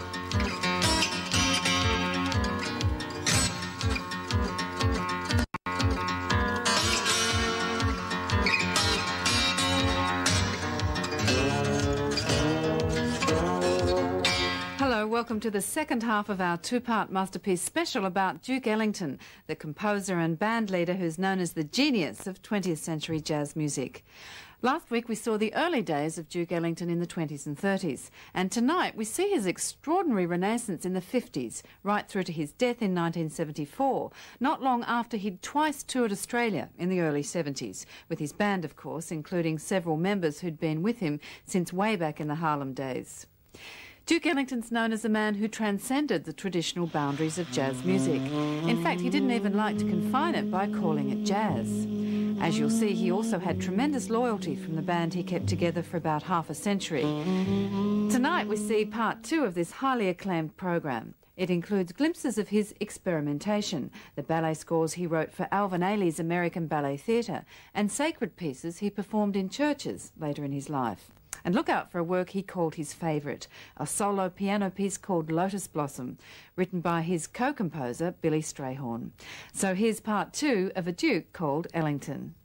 [SPEAKER 1] Welcome to the second half of our two-part masterpiece special about Duke Ellington, the composer and band leader who's known as the genius of twentieth century jazz music. Last week we saw the early days of Duke Ellington in the twenties and thirties, and tonight we see his extraordinary renaissance in the fifties, right through to his death in nineteen seventy-four, not long after he'd twice toured Australia in the early seventies, with his band, of course, including several members who'd been with him since way back in the Harlem days. Duke Ellington's known as a man who transcended the traditional boundaries of jazz music. In fact, he didn't even like to confine it by calling it jazz. As you'll see, he also had tremendous loyalty from the band he kept together for about half a century. Tonight we see part two of this highly acclaimed program. It includes glimpses of his experimentation, the ballet scores he wrote for Alvin Ailey's American Ballet Theatre, and sacred pieces he performed in churches later in his life. And look out for a work he called his favourite, a solo piano piece called Lotus Blossom, written by his co-composer Billy Strayhorn. So here's part two of a Duke called Ellington.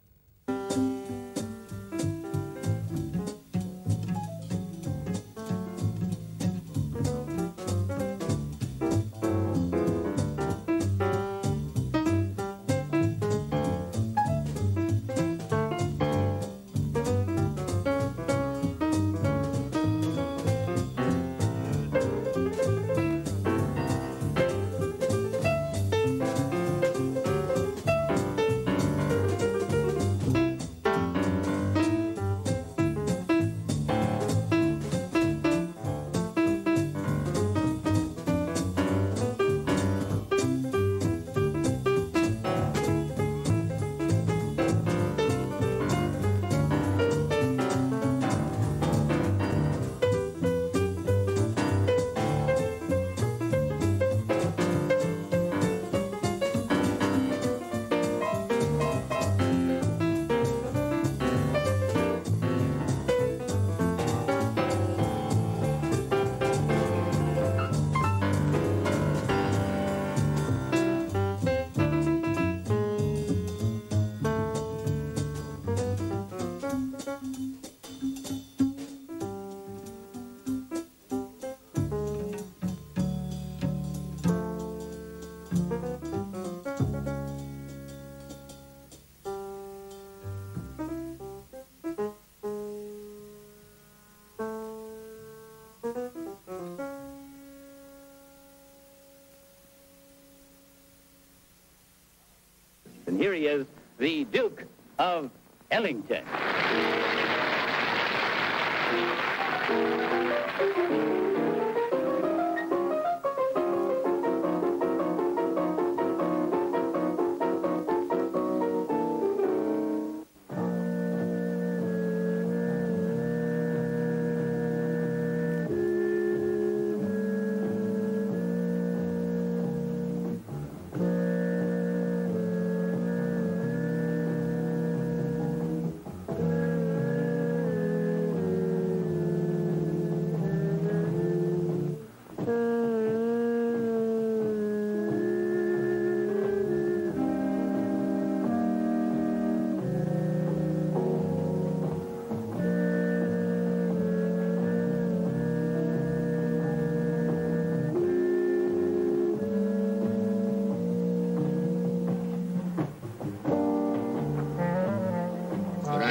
[SPEAKER 20] And here he is, the Duke of Ellington.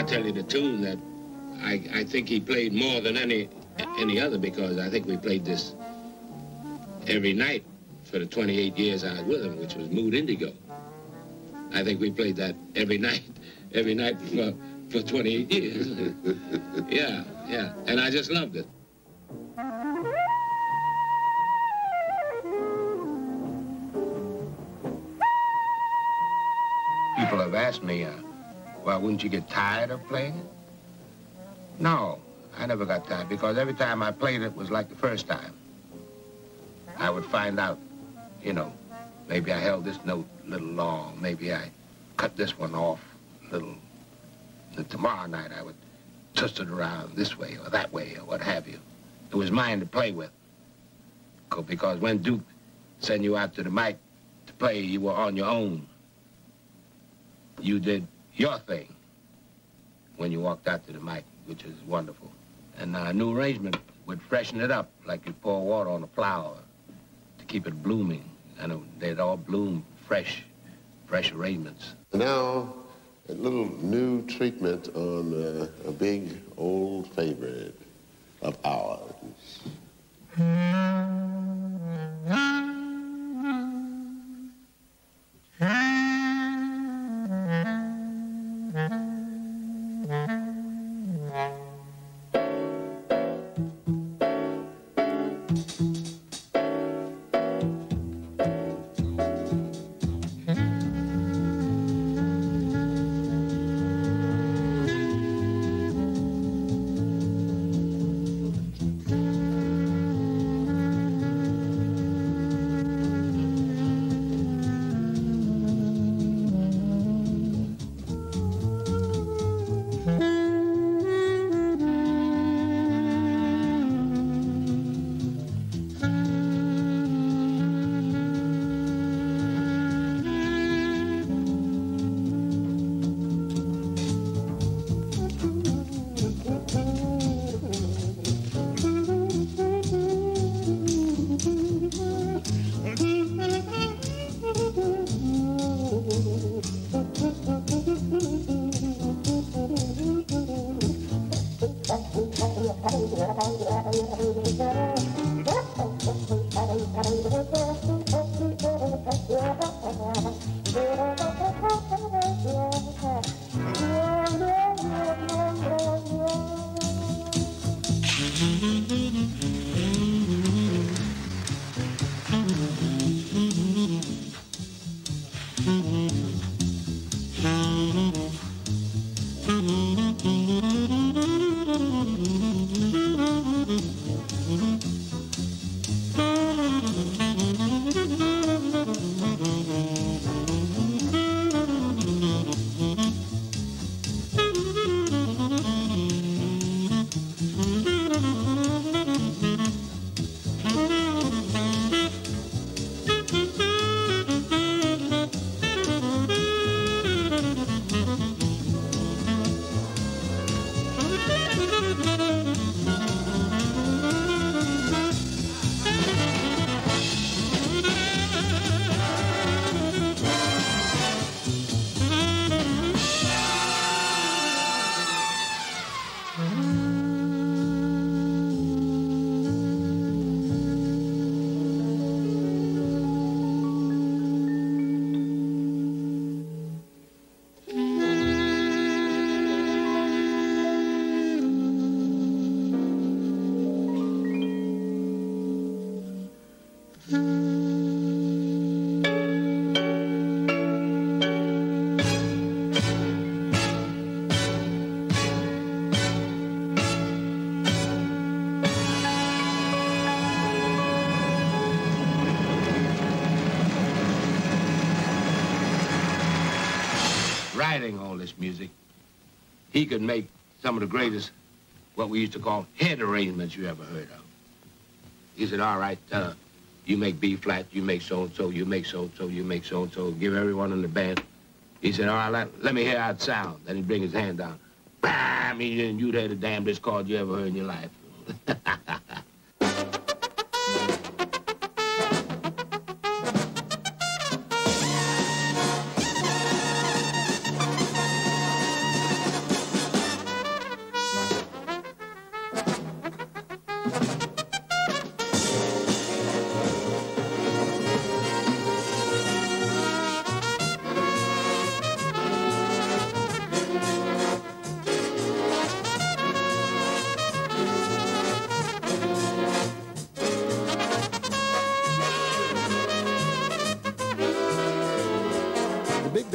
[SPEAKER 11] tell you the tune that I, I think he played more than any any other, because I think we played this every night for the twenty-eight years I was with him, which was Mood Indigo. I think we played that every night, every night for, for twenty-eight years. Yeah, yeah, and I just loved it. People have asked me, uh, well, wouldn't you get tired of playing it? No, I never got tired, because every time I played it was like the first time. I would find out, you know, maybe I held this note a little long, maybe I cut this one off a little. And tomorrow night I would twist it around this way or that way or what have you. It was mine to play with. Because when Duke sent you out to the mic to play, you were on your own. You did your thing when you walked out to the mic, which is wonderful. And a new arrangement would freshen it up, like you pour water on a flower to keep it blooming. And it, they'd all bloom fresh, fresh arrangements.
[SPEAKER 10] Now, a little new treatment on uh, a big old favorite of ours.
[SPEAKER 11] Writing all this music, he could make some of the greatest, what we used to call head arrangements you ever heard of. He said, all right, uh, you make B flat, you make so-and-so, you make so-and-so, you make so-and-so, give everyone in the band. He said, all right, let, let me hear how it sounds. Then he'd bring his hand down. I mean, you'd hear the damnedest chord you ever heard in your life.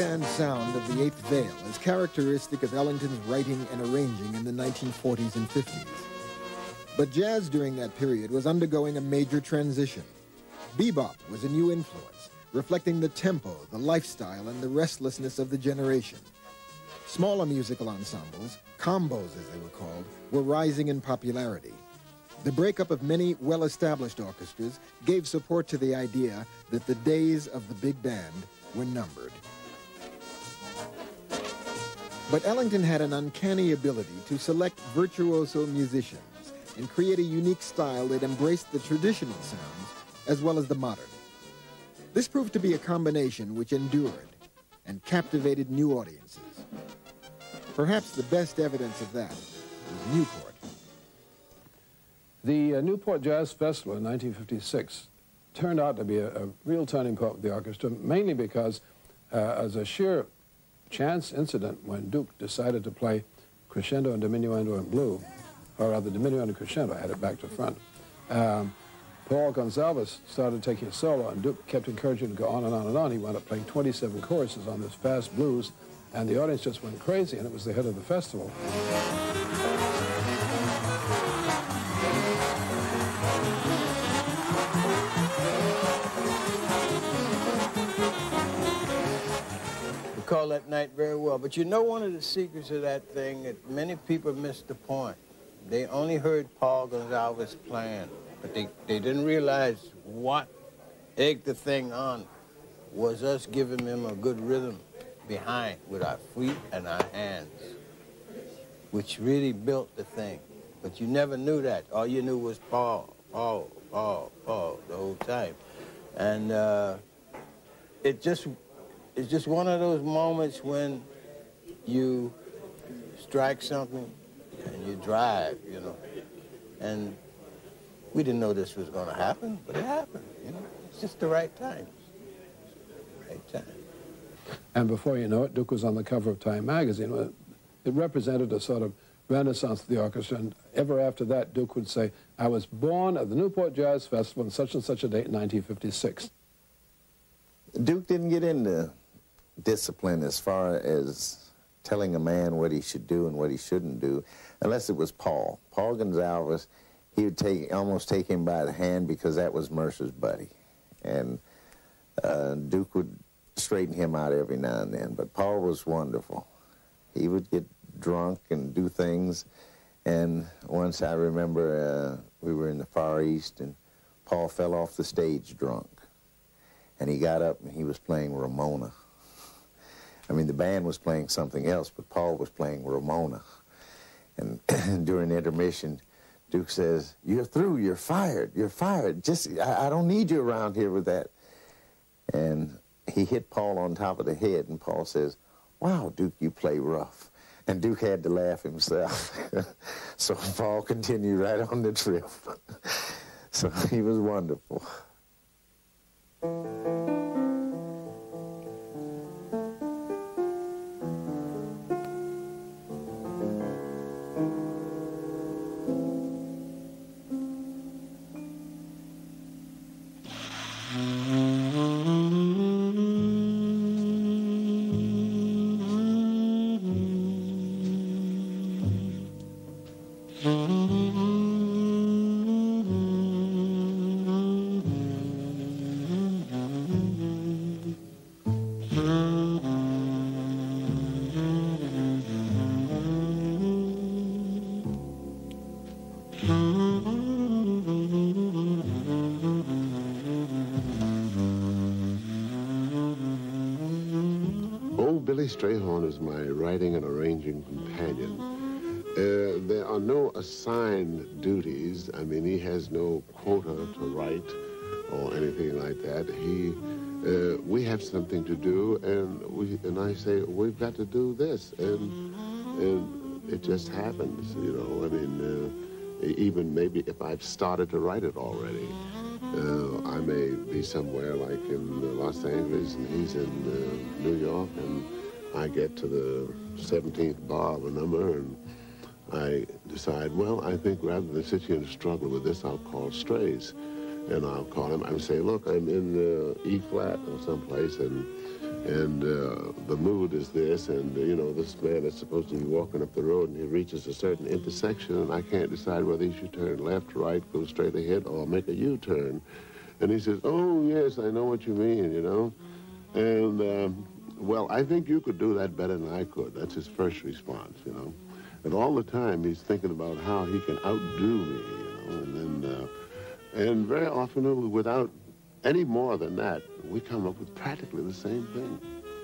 [SPEAKER 3] band sound of the Eighth Veil is characteristic of Ellington's writing and arranging in the nineteen forties and fifties. But jazz during that period was undergoing a major transition. Bebop was a new influence, reflecting the tempo, the lifestyle, and the restlessness of the generation. Smaller musical ensembles, combos as they were called, were rising in popularity. The breakup of many well-established orchestras gave support to the idea that the days of the big band were numbered. But Ellington had an uncanny ability to select virtuoso musicians and create a unique style that embraced the traditional sounds as well as the modern. This proved to be a combination which endured and captivated new audiences. Perhaps the best evidence of that was Newport.
[SPEAKER 12] The uh, Newport Jazz Festival in nineteen fifty-six turned out to be a, a real turning point with the orchestra, mainly because uh, as a sheer chance incident when Duke decided to play crescendo and diminuendo in blue, or rather diminuendo and crescendo, I had it back to front. Um, Paul Gonsalves started taking a solo, and Duke kept encouraging him to go on and on and on. He wound up playing twenty-seven choruses on this fast blues, and the audience just went crazy, and it was the hit of the festival.
[SPEAKER 16] Recall that night very well. But you know one of the secrets of that thing that many people missed the point. They only heard Paul Gonsalves playing, but they, they didn't realize what egged the thing on was us giving him a good rhythm behind with our feet and our hands, which really built the thing. But you never knew that. All you knew was Paul, Paul, Paul, Paul the whole time. And uh, it just It's just one of those moments when you strike something and you drive, you know. And we didn't know this was going to happen, but it happened, you know. It's just the right time. Right time.
[SPEAKER 12] And before you know it, Duke was on the cover of Time magazine. It represented a sort of renaissance of the orchestra, and ever after that, Duke would say, I was born at the Newport Jazz Festival on such and such a date in nineteen fifty-six.
[SPEAKER 14] Duke didn't get into discipline as far as telling a man what he should do and what he shouldn't do, unless it was Paul. Paul Gonsalves, he would take almost take him by the hand because that was Mercer's buddy. And uh, Duke would straighten him out every now and then. But Paul was wonderful. He would get drunk and do things. And once I remember uh, we were in the Far East and Paul fell off the stage drunk. And he got up and he was playing Ramona. I mean, the band was playing something else, but Paul was playing Ramona. And during intermission, Duke says, you're through, you're fired, you're fired. Just, I, I don't need you around here with that. And he hit Paul on top of the head, and Paul says, wow, Duke, you play rough. And Duke had to laugh himself. So Paul continued right on the trip. So he was wonderful.
[SPEAKER 10] Billy Strayhorn is my writing and arranging companion. Uh, there are no assigned duties. I mean, he has no quota to write or anything like that. He, uh, we have something to do, and we and I say we've got to do this, and and it just happens. You know, I mean, uh, even maybe if I've started to write it already. Uh, I may be somewhere like in uh, Los Angeles and he's in uh, New York, and I get to the seventeenth bar of a number and I decide, well, I think rather than sit here and struggle with this, I'll call Strays. And I'll call him and say, look, I'm in uh, E flat or someplace, and and uh, the mood is this, and, uh, you know, this man is supposed to be walking up the road, and he reaches a certain intersection, and I can't decide whether he should turn left, right, go straight ahead, or make a U-turn. And he says, oh, yes, I know what you mean, you know. And, um, well, I think you could do that better than I could. That's his first response, you know. And all the time, he's thinking about how he can outdo me, you know, and then, uh, and very often, without any more than that, we come up with practically the same thing.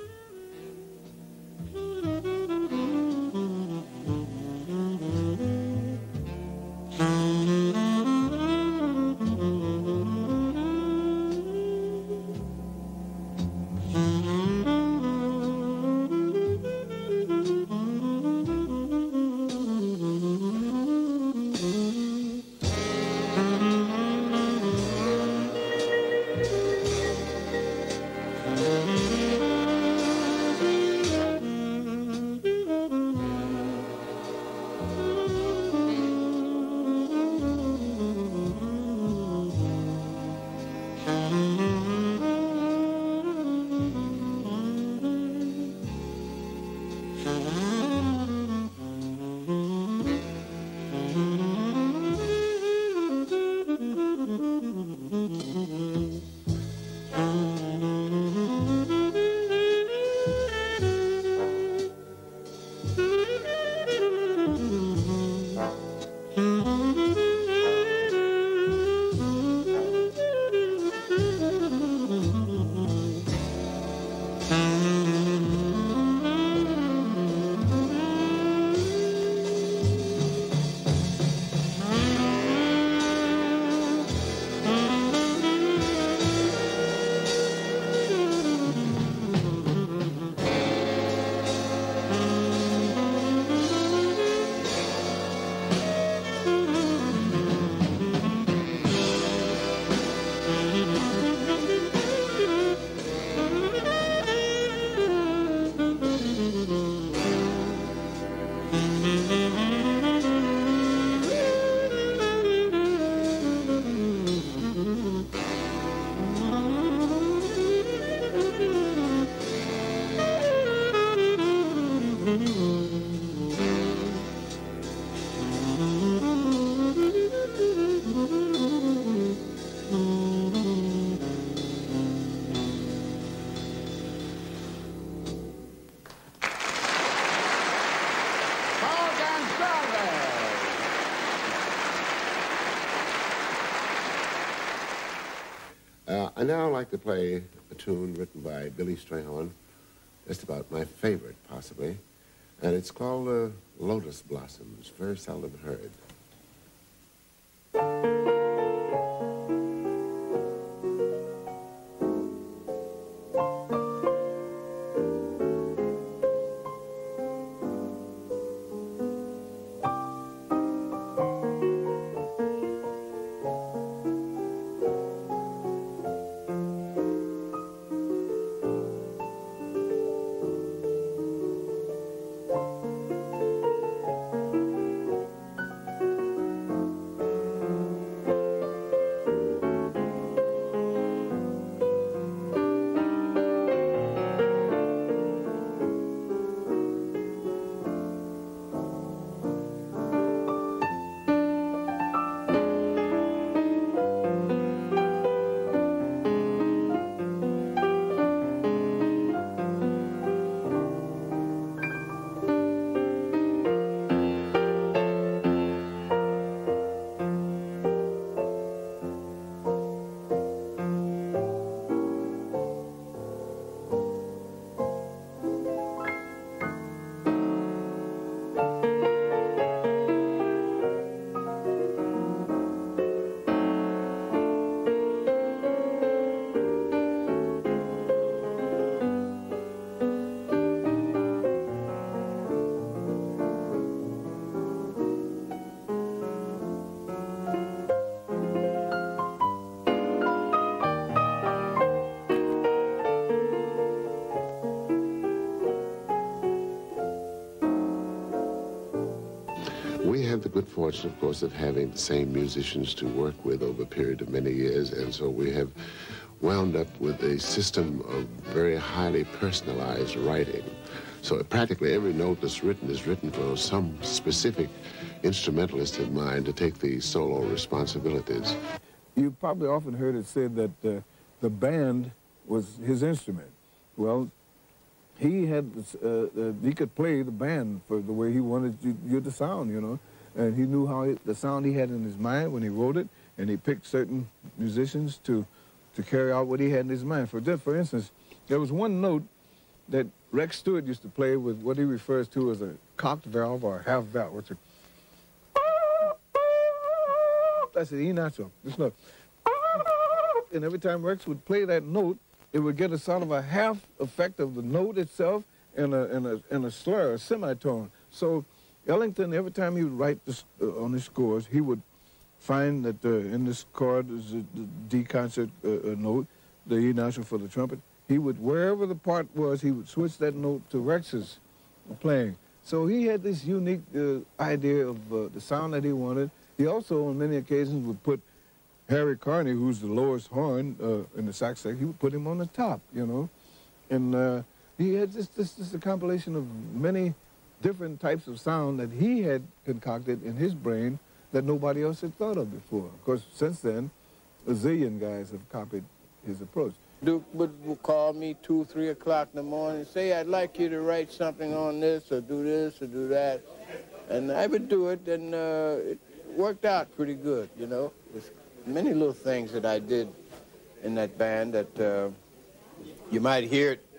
[SPEAKER 10] Uh, I now like to play a tune written by Billy Strayhorn, just about my favorite, possibly, and it's called uh, Lotus Blossoms, very seldom heard. We have the good fortune, of course, of having the same musicians to work with over a period of many years, and so we have wound up with a system of very highly personalized writing. So practically every note that's written is written for some specific instrumentalist in mind to take the solo responsibilities.
[SPEAKER 9] You probably often heard it said that uh, the band was his instrument. Well, he had, uh, uh, he could play the band for the way he wanted you, you to sound, you know. And he knew how it, the sound he had in his mind when he wrote it, and he picked certain musicians to, to carry out what he had in his mind. For, for instance, there was one note that Rex Stewart used to play with what he refers to as a cocked valve or a half valve, which is that's an E natural. This note. And every time Rex would play that note, it would get a sort of a half effect of the note itself and a, and a, and a slur, a semitone. So Ellington, every time he would write this, uh, on his scores, he would find that uh, in this chord is the D concert uh, uh, note, the E natural for the trumpet. He would, wherever the part was, he would switch that note to Rex's playing. So he had this unique uh, idea of uh, the sound that he wanted. He also, on many occasions, would put Harry Carney, who's the lowest horn uh, in the sax section, he would put him on the top, you know. And uh, he had just this, this a compilation of many different types of sound that he had concocted in his brain that nobody else had thought of before. Of course, since then, a zillion guys have copied his approach.
[SPEAKER 15] Duke would, would call me two, three o'clock in the morning and say, I'd like you to write something on this or do this or do that. And I would do it, and uh, it worked out pretty good, you know. There's many little things that I did in that band that uh, you might hear it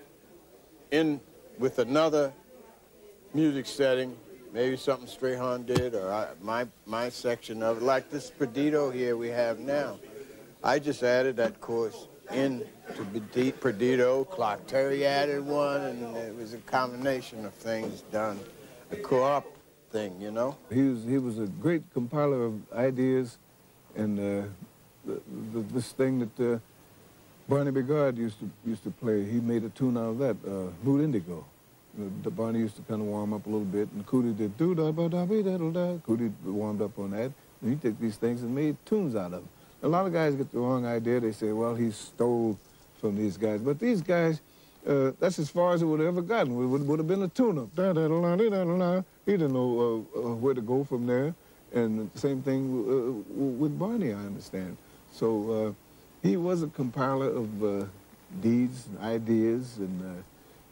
[SPEAKER 15] in with another music setting, maybe something Strahan did, or I, my, my section of it, like this Perdido here we have now. I just added that chorus in to Perdido. Clark Terry added one, and it was a combination of things done, a co-op thing, you know.
[SPEAKER 9] He was, he was a great compiler of ideas, and uh, the, the, this thing that uh, Barney Bigard used to, used to play, he made a tune out of that, uh, Mood Indigo. The Barney used to kind of warm up a little bit, and Cootie did do da ba da ba da da. Cootie warmed up on that, and he took these things and made tunes out of them. A lot of guys get the wrong idea. They say, well, he stole from these guys. But these guys, uh, that's as far as it would have ever gotten. It would, would have been a tune-up. Da da da da da da. He didn't know uh, uh, where to go from there. And the same thing uh, with Barney, I understand. So uh, he was a compiler of uh, deeds and ideas, and uh,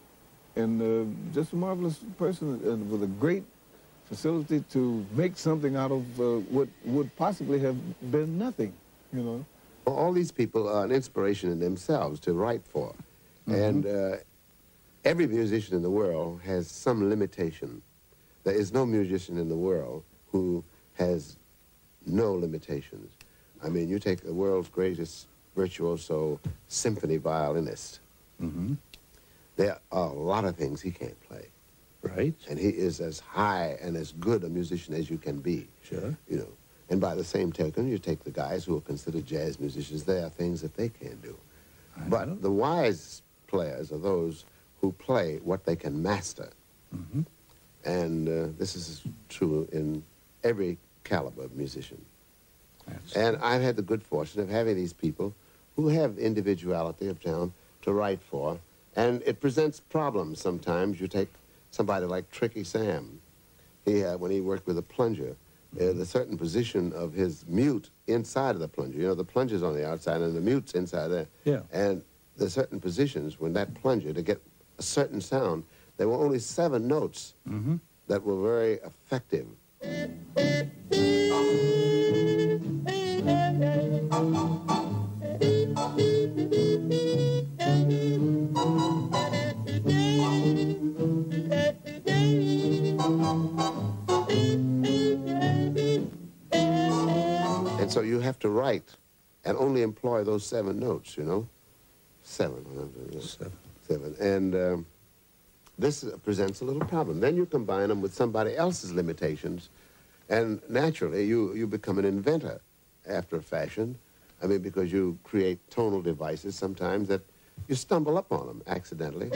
[SPEAKER 9] and uh, just a marvelous person, and with a great facility to make something out of uh, what would possibly have been nothing, you know.
[SPEAKER 21] All these people are an inspiration in themselves to write for. Mm-hmm. And uh, every musician in the world has some limitation. There is no musician in the world who has no limitations. I mean, you take the world's greatest virtuoso symphony violinist. Mm-hmm. There are a lot of things he can't play.
[SPEAKER 22] Right.
[SPEAKER 21] And he is as high and as good a musician as you can be.
[SPEAKER 22] Sure.
[SPEAKER 21] You know. And by the same token, you take the guys who are considered jazz musicians, there are things that they can't do. I but know. The wise players are those who play what they can master. Mm-hmm. And uh, this is true in every caliber of musician. That's and true. I've had the good fortune of having these people who have individuality of town to write for. And it presents problems sometimes. You take somebody like Tricky Sam. He, uh, when he worked with a plunger, uh, the certain position of his mute inside of the plunger. You know, the plunger's on the outside and the mute's inside there.
[SPEAKER 22] Yeah.
[SPEAKER 21] And there's certain positions when that plunger, to get a certain sound, there were only seven notes mm-hmm. that were very effective. And so you have to write and only employ those seven notes, you know? Seven. Seven. Seven. And um, this presents a little problem. Then you combine them with somebody else's limitations, and naturally you, you become an inventor after a fashion. I mean, because you create tonal devices sometimes that you stumble up on them accidentally.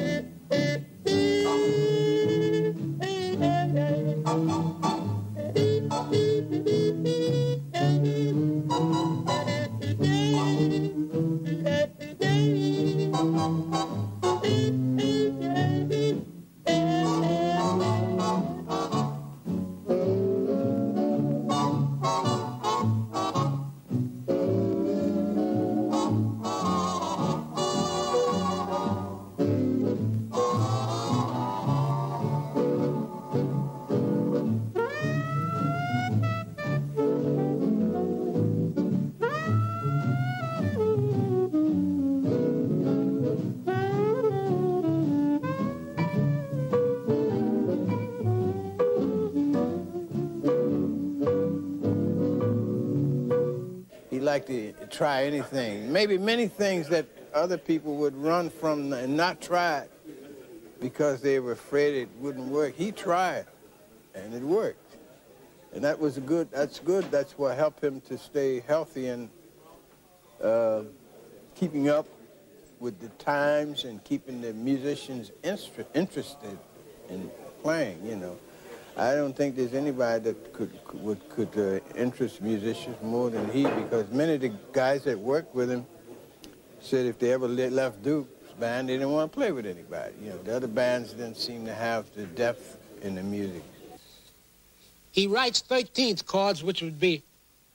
[SPEAKER 16] like to try anything. Maybe many things that other people would run from and not try it because they were afraid it wouldn't work. He tried, and it worked. And that was good. That's good. That's what helped him to stay healthy and uh, keeping up with the times and keeping the musicians interested in playing, you know. I don't think there's anybody that could could, could uh, interest musicians more than he, because many of the guys that worked with him said if they ever left Duke's band, they didn't want to play with anybody. You know, the other bands didn't seem to have the depth in the music.
[SPEAKER 2] He writes thirteenth chords, which would be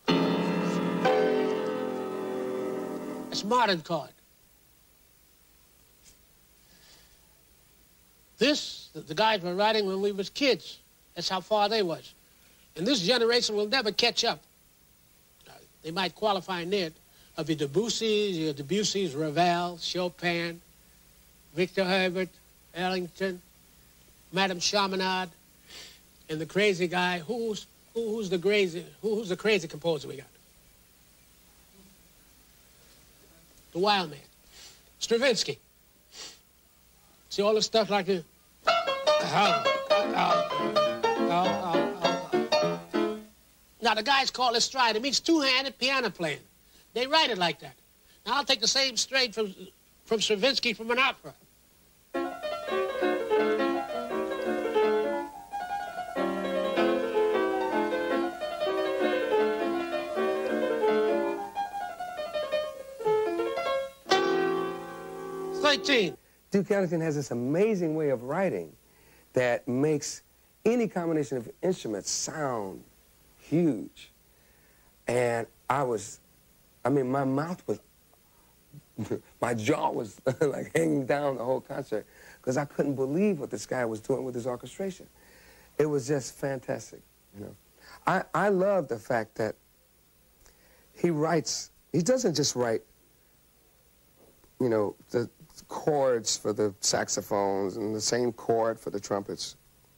[SPEAKER 2] it's modern chord. This, the guys were writing when we was kids. That's how far they was. And this generation will never catch up. Uh, they might qualify in it of your Debussy's, your Debussy's, Ravel, Chopin, Victor Herbert, Ellington, Madame Chaminade, and the crazy guy. Who's who, who's the crazy who, who's the crazy composer we got? The wild man, Stravinsky. See all the stuff like this. Now the guys call it stride. It means two-handed piano playing. They write it like that. Now I'll take the same straight from from Stravinsky from an opera. thirteen.
[SPEAKER 15] Duke Ellington has this amazing way of writing that makes any combination of instruments sound huge. And I was, I mean, my mouth was, my jaw was like hanging down the whole concert because I couldn't believe what this guy was doing with his orchestration. It was just fantastic, you know. I, I love the fact that he writes, he doesn't just write, you know, the chords for the saxophones and the same chord for the trumpets,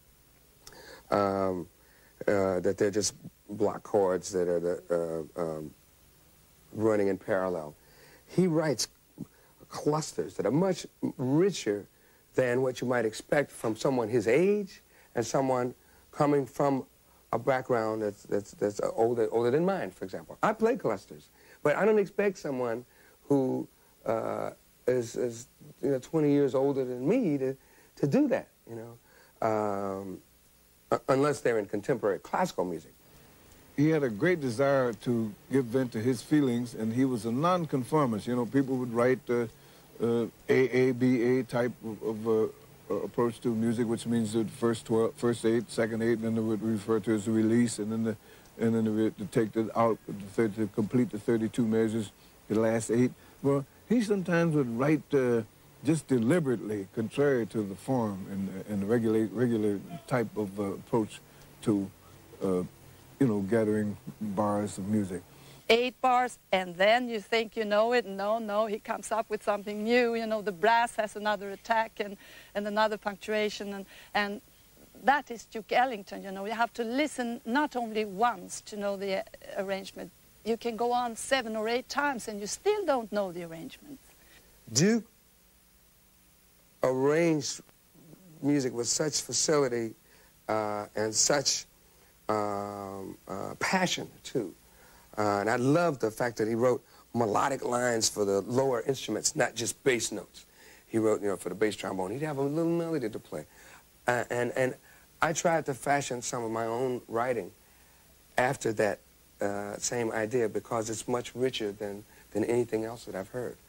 [SPEAKER 15] um, uh, that they're just block chords that are the, uh, um, running in parallel. He writes clusters that are much richer than what you might expect from someone his age and someone coming from a background that's, that's, that's older, older than mine, for example. I play clusters, but I don't expect someone who uh, is, is you know, twenty years older than me to, to do that, you know, um, unless they're in contemporary classical music.
[SPEAKER 9] He had a great desire to give vent to his feelings, and he was a nonconformist. You know, people would write uh, uh, A A B A type of, of uh, approach to music, which means the first twelve, first eight, second eight, and then they would refer to as a release, and then the, and then they would to take the out to, to complete the thirty-two measures, the last eight. Well, he sometimes would write uh, just deliberately, contrary to the form and, and the regular, regular type of uh, approach to, uh, you know, gathering bars of music.
[SPEAKER 5] Eight bars, and then you think you know it. No, no, he comes up with something new. You know, the brass has another attack and, and another punctuation, and, and that is Duke Ellington, you know. You have to listen not only once to know the uh, arrangement. You can go on seven or eight times and you still don't know the arrangement.
[SPEAKER 15] Duke arranged music with such facility uh, and such um, uh, passion, too. Uh, and I love the fact that he wrote melodic lines for the lower instruments, not just bass notes. He wrote, you know, for the bass trombone, he'd have a little melody to play. Uh, and, and I tried to fashion some of my own writing after that uh, same idea because it's much richer than, than anything else that I've heard.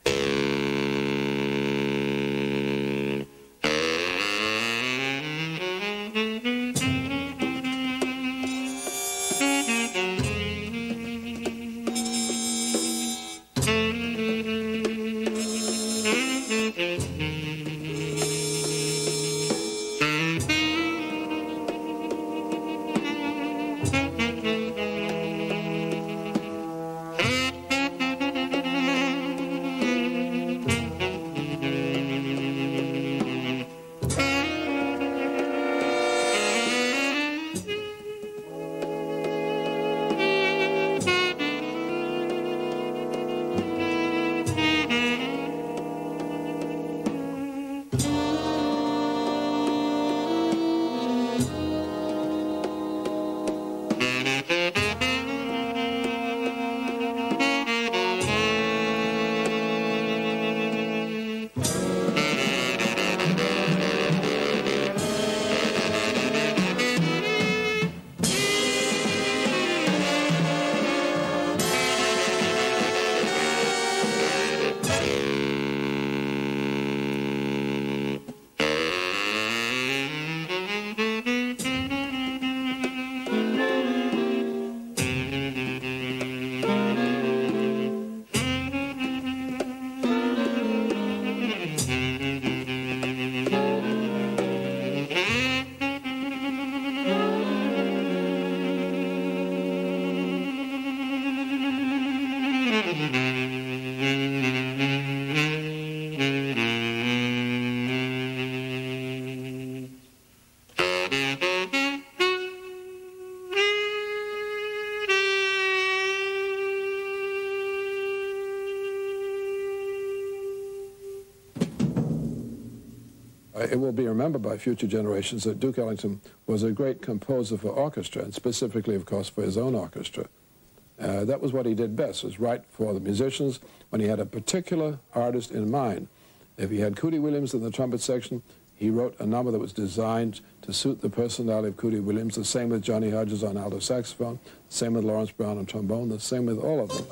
[SPEAKER 12] It will be remembered by future generations that Duke Ellington was a great composer for orchestra, and specifically, of course, for his own orchestra. Uh, that was what he did best, was write for the musicians when he had a particular artist in mind. If he had Cootie Williams in the trumpet section, he wrote a number that was designed to suit the personality of Cootie Williams. The same with Johnny Hodges on alto saxophone, the same with Lawrence Brown on trombone, the same with all of them.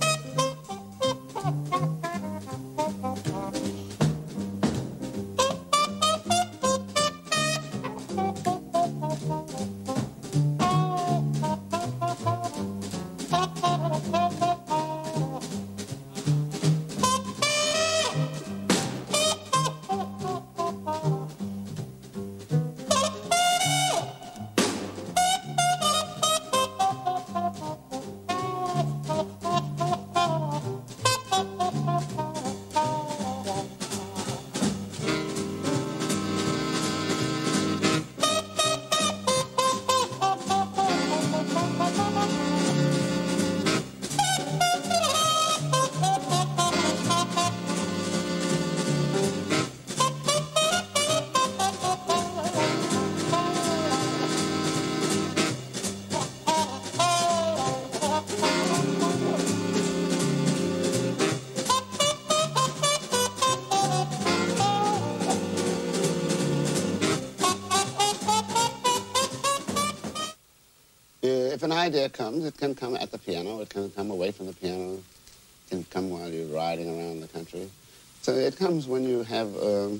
[SPEAKER 21] If an idea comes, it can come at the piano, it can come away from the piano, it can come while you're riding around the country. So it comes when you have um,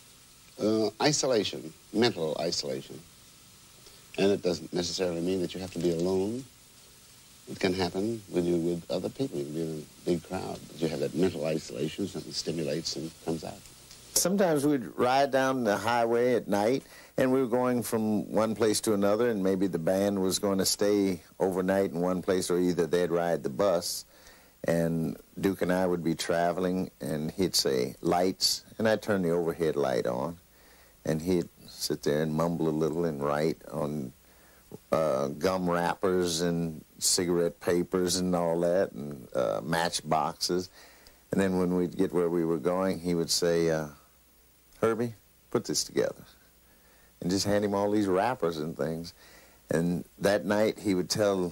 [SPEAKER 21] uh, isolation, mental isolation. And it doesn't necessarily mean that you have to be alone. It can happen when you're with other people. You can be in a big crowd, but you have that mental isolation, something stimulates and comes out.
[SPEAKER 14] Sometimes we'd ride down the highway at night, and we were going from one place to another, and maybe the band was going to stay overnight in one place, or either they'd ride the bus, and Duke and I would be traveling, and he'd say, lights, and I'd turn the overhead light on, and he'd sit there and mumble a little and write on uh, gum wrappers and cigarette papers and all that, and uh, matchboxes. And then when we'd get where we were going, he would say, uh, Herbie, put this together. And just hand him all these wrappers and things. And that night he would tell,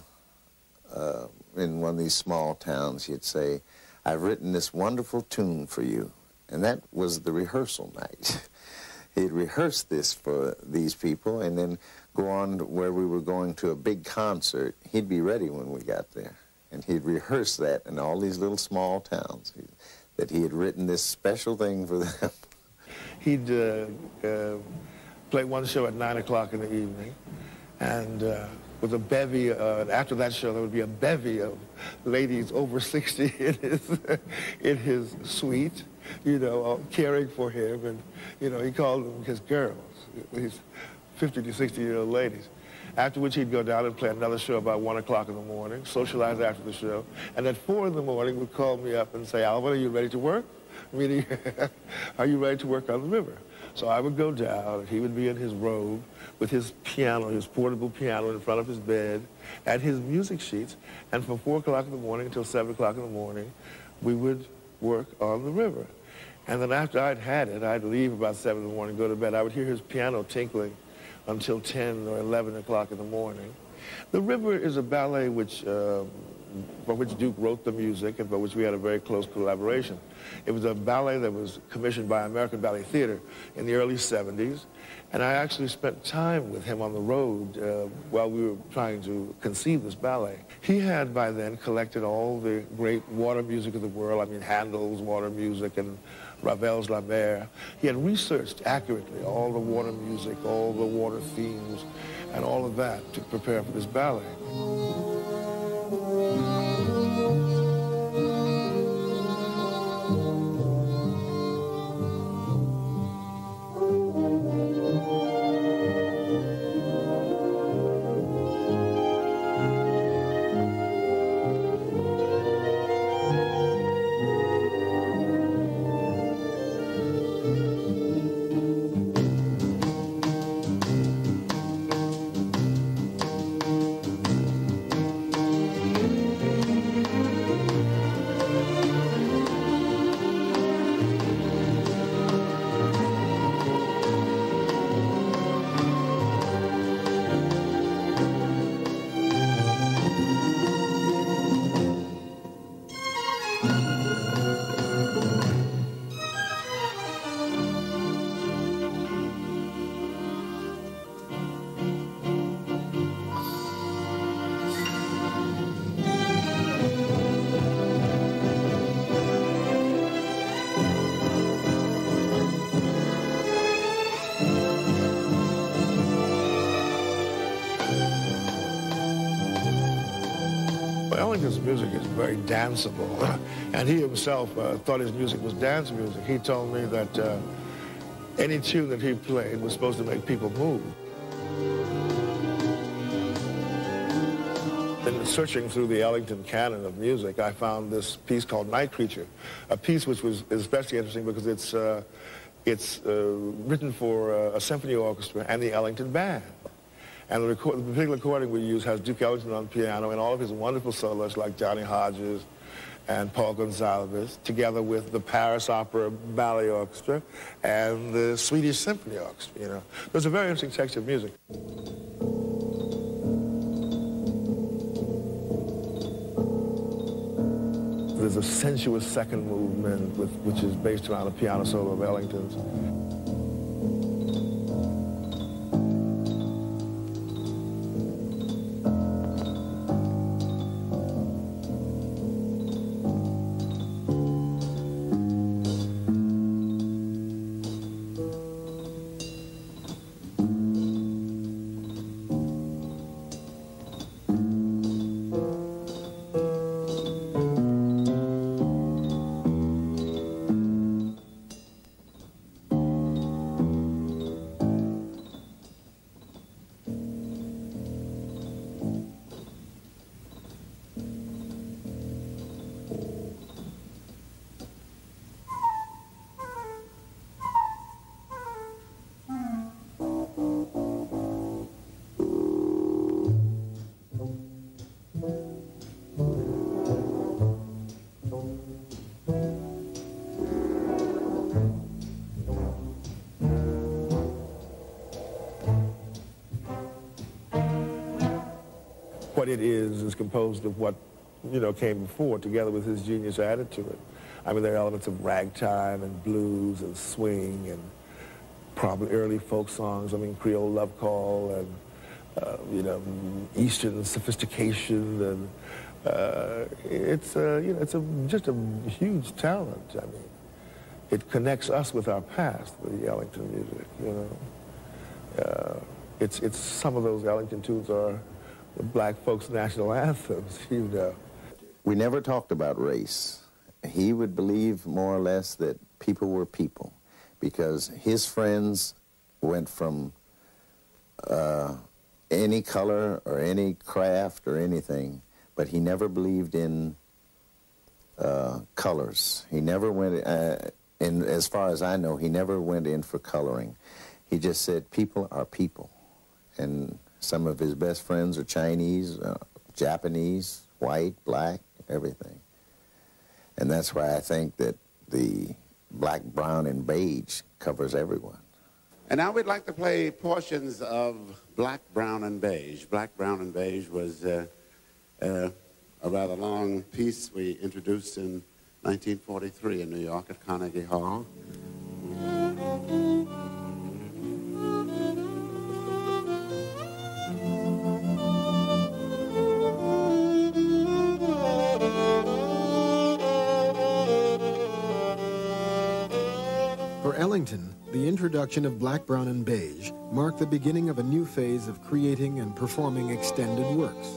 [SPEAKER 14] uh, in one of these small towns, he'd say, I've written this wonderful tune for you. And that was the rehearsal night. He'd rehearse this for these people and then go on to where we were going to a big concert. He'd be ready when we got there. And he'd rehearse that in all these little small towns, that he had written this special thing for them.
[SPEAKER 9] He'd uh, uh, play one show at nine o'clock in the evening, and uh, with a bevy, uh, after that show, there would be a bevy of ladies over sixty in his, in his suite, you know, caring for him, and, you know, he called them his girls, these fifty to sixty-year-old ladies. After which he'd go down and play another show about one o'clock in the morning, socialize after the show, and at four in the morning would call me up and say, Alvin, are you ready to work? Meaning, are you ready to work on the river? So I would go down, and he would be in his robe with his piano, his portable piano in front of his bed, and his music sheets, and from four o'clock in the morning until seven o'clock in the morning, we would work on the river. And then after I'd had it, I'd leave about seven in the morning, go to bed. I would hear his piano tinkling until ten or eleven o'clock in the morning. The River is a ballet which, uh, for which Duke wrote the music and for which we had a very close collaboration. It was a ballet that was commissioned by American Ballet Theater in the early seventies, and I actually spent time with him on the road uh, while we were trying to conceive this ballet. He had by then collected all the great water music of the world, I mean Handel's water music and Ravel's La Mer. He had researched accurately all the water music, all the water themes, and all of that to prepare for this ballet. Well, Ellington's music is very danceable, and he himself uh, thought his music was dance music. He told me that uh, any tune that he played was supposed to make people move. In searching through the Ellington canon of music, I found this piece called Night Creature, a piece which was especially interesting because it's, uh, it's uh, written for uh, a symphony orchestra and the Ellington Band. And the, record, the particular recording we use has Duke Ellington on piano and all of his wonderful soloists like Johnny Hodges and Paul Gonsalves, together with the Paris Opera Ballet Orchestra and the Swedish Symphony Orchestra, you know. There's a very interesting texture of music. There's a sensuous second movement with, which is based around a piano solo of Ellington's. What it is is composed of what, you know, came before, together with his genius added to it. I mean, there are elements of ragtime and blues and swing and probably early folk songs. I mean, Creole Love Call and, uh, you know, Eastern sophistication, and uh, it's, uh, you know, it's a, just a huge talent. I mean, it connects us with our past, the Ellington music, you know. Uh, it's, it's, some of those Ellington tunes are the black folks' national anthems, you know.
[SPEAKER 14] We never talked about race. He would believe more or less that people were people, because his friends went from uh, any color or any craft or anything, but he never believed in uh, colors. He never went, uh, in, as far as I know, he never went in for coloring. He just said people are people. And some of his best friends are Chinese, uh, Japanese, white, black, everything. And that's why I think that the black, brown, and beige covers everyone.
[SPEAKER 10] And now we'd like to play portions of Black, Brown, and Beige. Black, Brown, and Beige was uh, uh, a rather long piece we introduced in nineteen forty-three in New York at Carnegie Hall.
[SPEAKER 3] For Ellington, the introduction of Black, Brown, and Beige marked the beginning of a new phase of creating and performing extended works.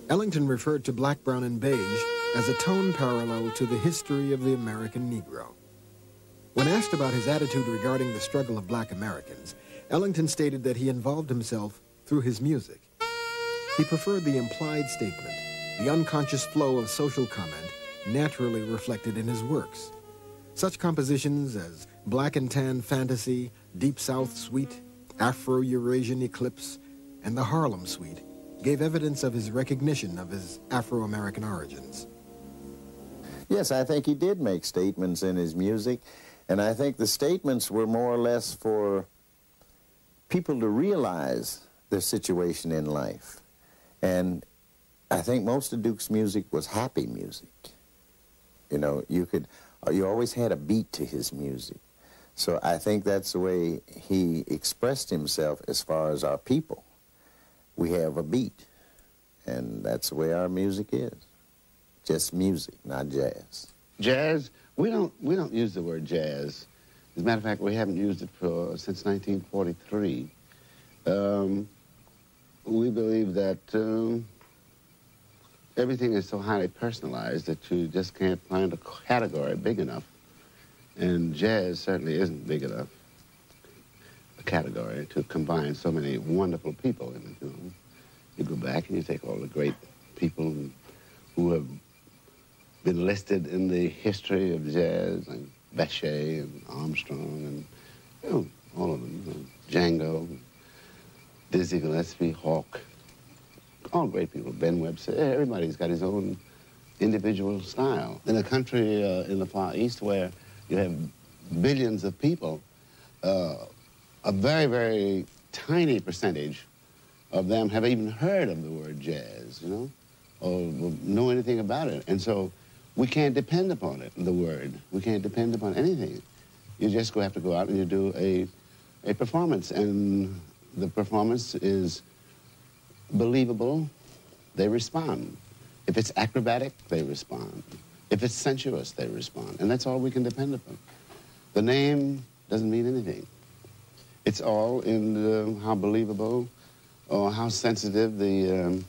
[SPEAKER 3] Ellington referred to Black, Brown, and Beige as a tone parallel to the history of the American Negro. When asked about his attitude regarding the struggle of black Americans, Ellington stated that he involved himself through his music. He preferred the implied statement, the unconscious flow of social comment naturally reflected in his works. Such compositions as Black and Tan Fantasy, Deep South Suite, Afro-Eurasian Eclipse, and the Harlem Suite gave evidence of his recognition of his Afro-American origins.
[SPEAKER 14] Yes, I think he did make statements in his music, and I think the statements were more or less for people to realize their situation in life. And I think most of Duke's music was happy music. You know, you could, you always had a beat to his music. So I think that's the way he expressed himself as far as our people. We have a beat, and that's the way our music is. Just music, not jazz.
[SPEAKER 21] Jazz, we don't, we don't use the word jazz. As a matter of fact, we haven't used it for, since nineteen forty-three. Um, we believe that um, everything is so highly personalized that you just can't find a category big enough. And jazz certainly isn't big enough a category to combine so many wonderful people in it. You know, you go back and you take all the great people who have been listed in the history of jazz, like Bechet and Armstrong and, you know, all of them, you know, Django, Dizzy Gillespie, Hawk, all great people, Ben Webster. Everybody's got his own individual style. In a country uh, in the Far East where you have billions of people, uh, a very, very tiny percentage of them have even heard of the word jazz, you know, or know anything about it. And so we can't depend upon it, the word. We can't depend upon anything. You just go have to go out and you do a, a performance, and the performance is believable, they respond. If it's acrobatic, they respond. If it's sensuous, they respond. And that's all we can depend upon. The name doesn't mean anything. It's all in the, how believable or how sensitive the, um,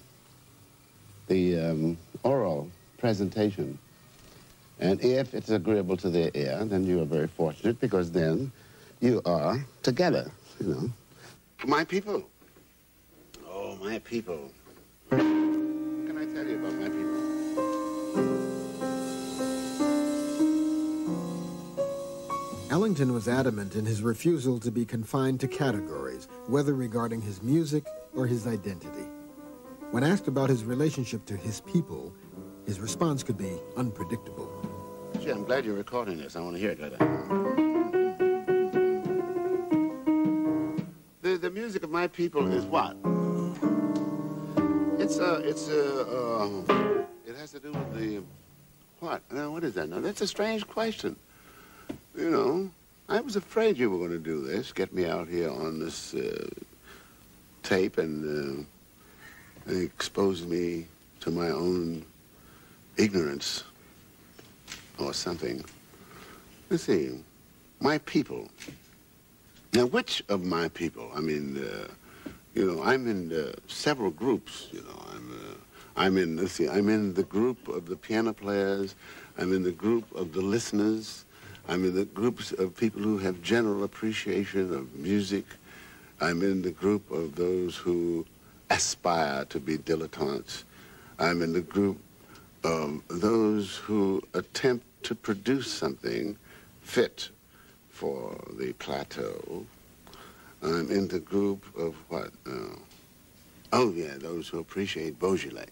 [SPEAKER 21] the um, oral presentation. And if it's agreeable to their ear, then you are very fortunate, because then you are together, you know. My people. Oh, my people. What can I tell you about my people?
[SPEAKER 3] Ellington was adamant in his refusal to be confined to categories, whether regarding his music or his identity. When asked about his relationship to his people, his response could be unpredictable.
[SPEAKER 21] Gee, I'm glad you're recording this. I want to hear it later. The, the music of my people is what? It's a, it's a, uh, it has to do with the, what? Now, what is that? Now, that's a strange question. You know, I was afraid you were going to do this, get me out here on this uh, tape and uh, expose me to my own ignorance or something. Let's see, my people. Now, which of my people? I mean, uh, you know, I'm in uh, several groups, you know. I'm, uh, I'm in, let's see, I'm in the group of the piano players. I'm in the group of the listeners. I'm in the groups of people who have general appreciation of music. I'm in the group of those who aspire to be dilettantes. I'm in the group of those who attempt to produce something fit for the plateau. I'm in the group of what? Uh, oh, yeah, those who appreciate Beaujolais.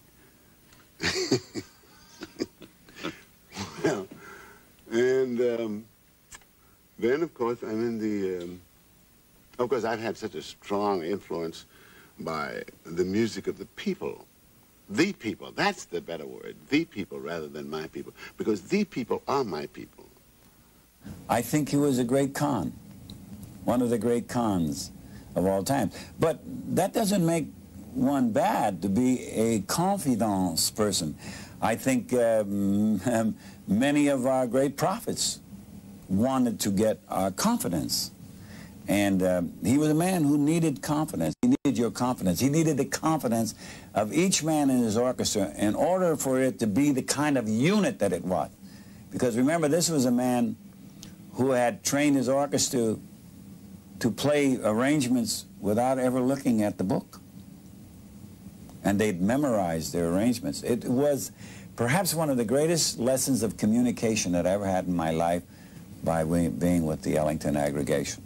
[SPEAKER 21] Well, and um, then, of course, I'm in the, um, of course, I've had such a strong influence by the music of the people. The people, that's the better word, the people rather than my people, because the people are my people.
[SPEAKER 6] I think he was a great con, one of the great cons of all time. But that doesn't make one bad to be a confidence person. I think um, many of our great prophets wanted to get our confidence. And uh, he was a man who needed confidence. He needed your confidence. He needed the confidence of each man in his orchestra in order for it to be the kind of unit that it was. Because remember, this was a man who had trained his orchestra to play arrangements without ever looking at the book. And they'd memorized their arrangements. It was perhaps one of the greatest lessons of communication that I ever had in my life by being with the Ellington aggregation.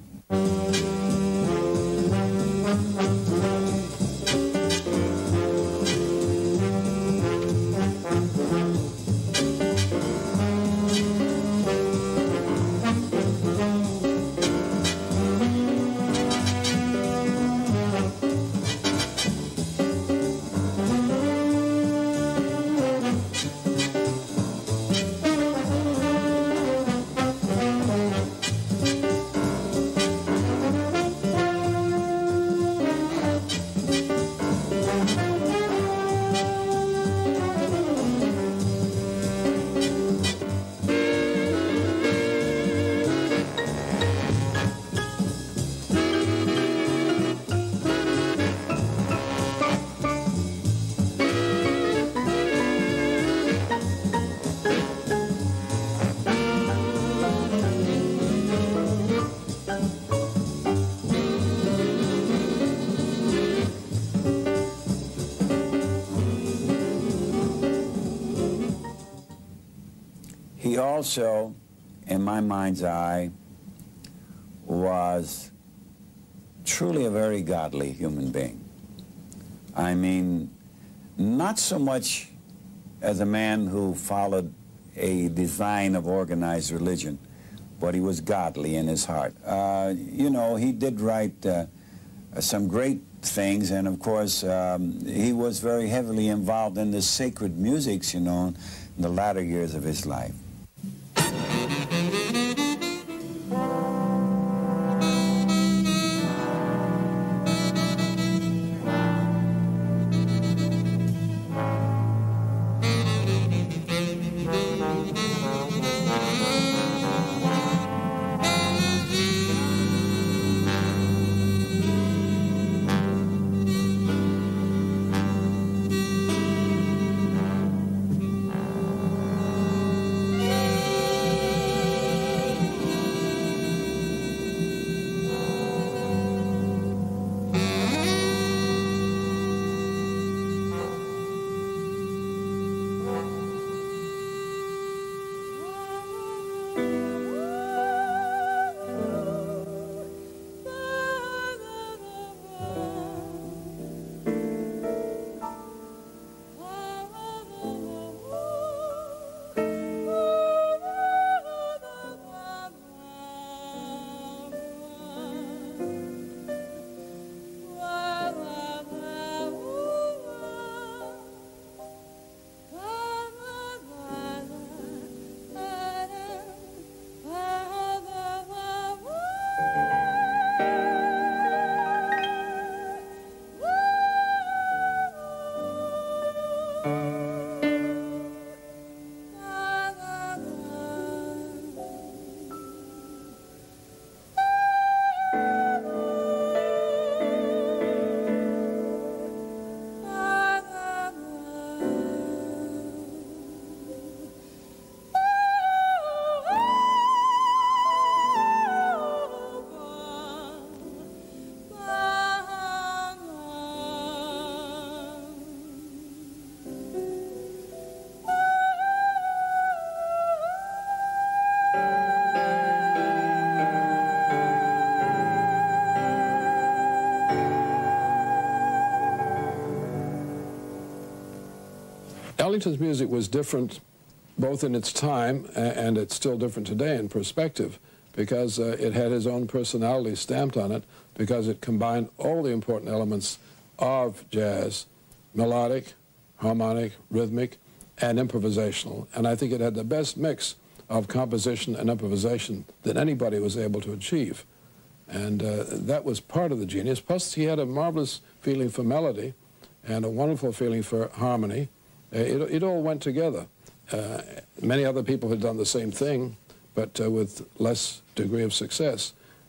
[SPEAKER 6] He also, in my mind's eye, was truly a very godly human being. I mean, not so much as a man who followed a design of organized religion, but he was godly in his heart. Uh, you know, he did write uh, some great things, and of course, um, he was very heavily involved in the sacred musics, you know, in the latter years of his life.
[SPEAKER 12] Ellington's music was different both in its time, and it's still different today in perspective, because uh, it had his own personality stamped on it, because it combined all the important elements of jazz: melodic, harmonic, rhythmic, and improvisational. And I think it had the best mix of composition and improvisation that anybody was able to achieve. And uh, that was part of the genius. Plus, he had a marvelous feeling for melody and a wonderful feeling for harmony. Uh, it, it all went together. Uh, many other people had done the same thing, but uh, with less degree of success.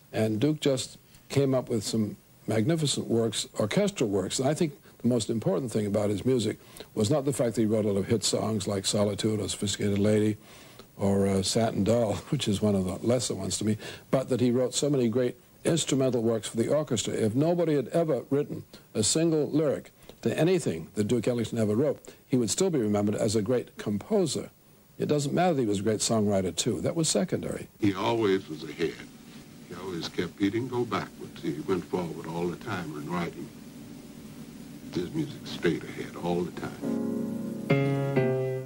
[SPEAKER 12] And Duke just came up with some magnificent works, orchestral works. And I think the most important thing about his music was not the fact that he wrote a lot of hit songs like Solitude or Sophisticated Lady or uh, Satin Doll, which is one of the lesser ones to me, but that he wrote so many great instrumental works for the orchestra. If nobody had ever written a single lyric to anything that Duke Ellington ever wrote, he would still be remembered as a great composer. It doesn't matter that he was a great songwriter, too. That was secondary.
[SPEAKER 10] He always was ahead. He always kept, he didn't go backwards. He went forward all the time in writing. His music stayed ahead all the time.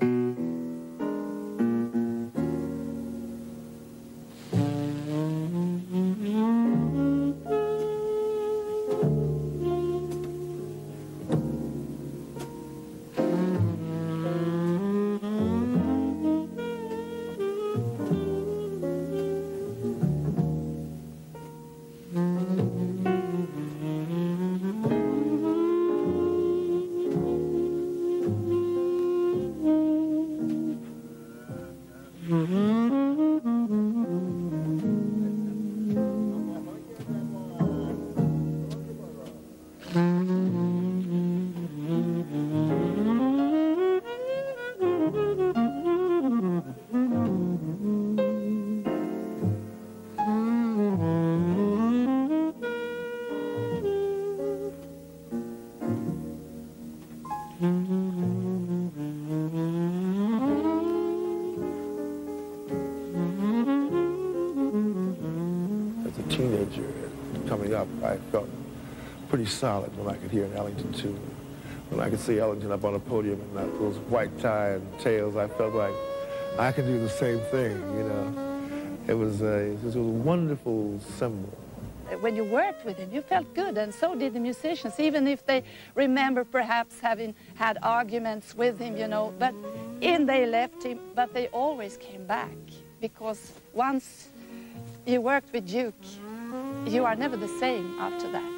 [SPEAKER 9] Coming up, I felt pretty solid when I could hear an Ellington tune. When I could see Ellington up on a podium in that, those white tie and tails, I felt like I could do the same thing, you know. It was a, it was a wonderful symbol.
[SPEAKER 5] When you worked with him, you felt good, and so did the musicians, even if they remember perhaps having had arguments with him, you know. But in they left him, but they always came back, because once you worked with Duke, you are never the same after that.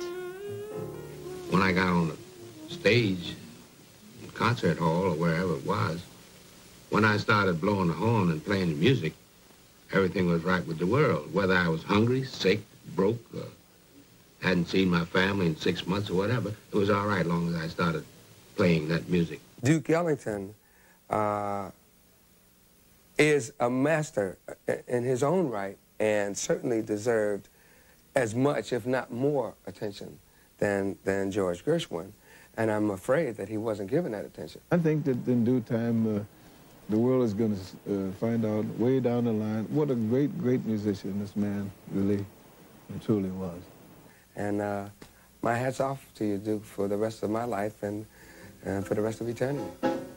[SPEAKER 11] When I got on the stage, in concert hall or wherever it was, when I started blowing the horn and playing the music, everything was right with the world. Whether I was hungry, sick, broke, uh, hadn't seen my family in six months or whatever, it was all right as long as I started playing that music.
[SPEAKER 15] Duke Ellington uh, is a master in his own right, and certainly deserved as much, if not more, attention than, than George Gershwin. And I'm afraid that he wasn't given that attention.
[SPEAKER 9] I think that in due time, uh, the world is going to uh, find out way down the line what a great, great musician this man really and truly was.
[SPEAKER 15] And uh, my hat's off to you, Duke, for the rest of my life and, and for the rest of eternity.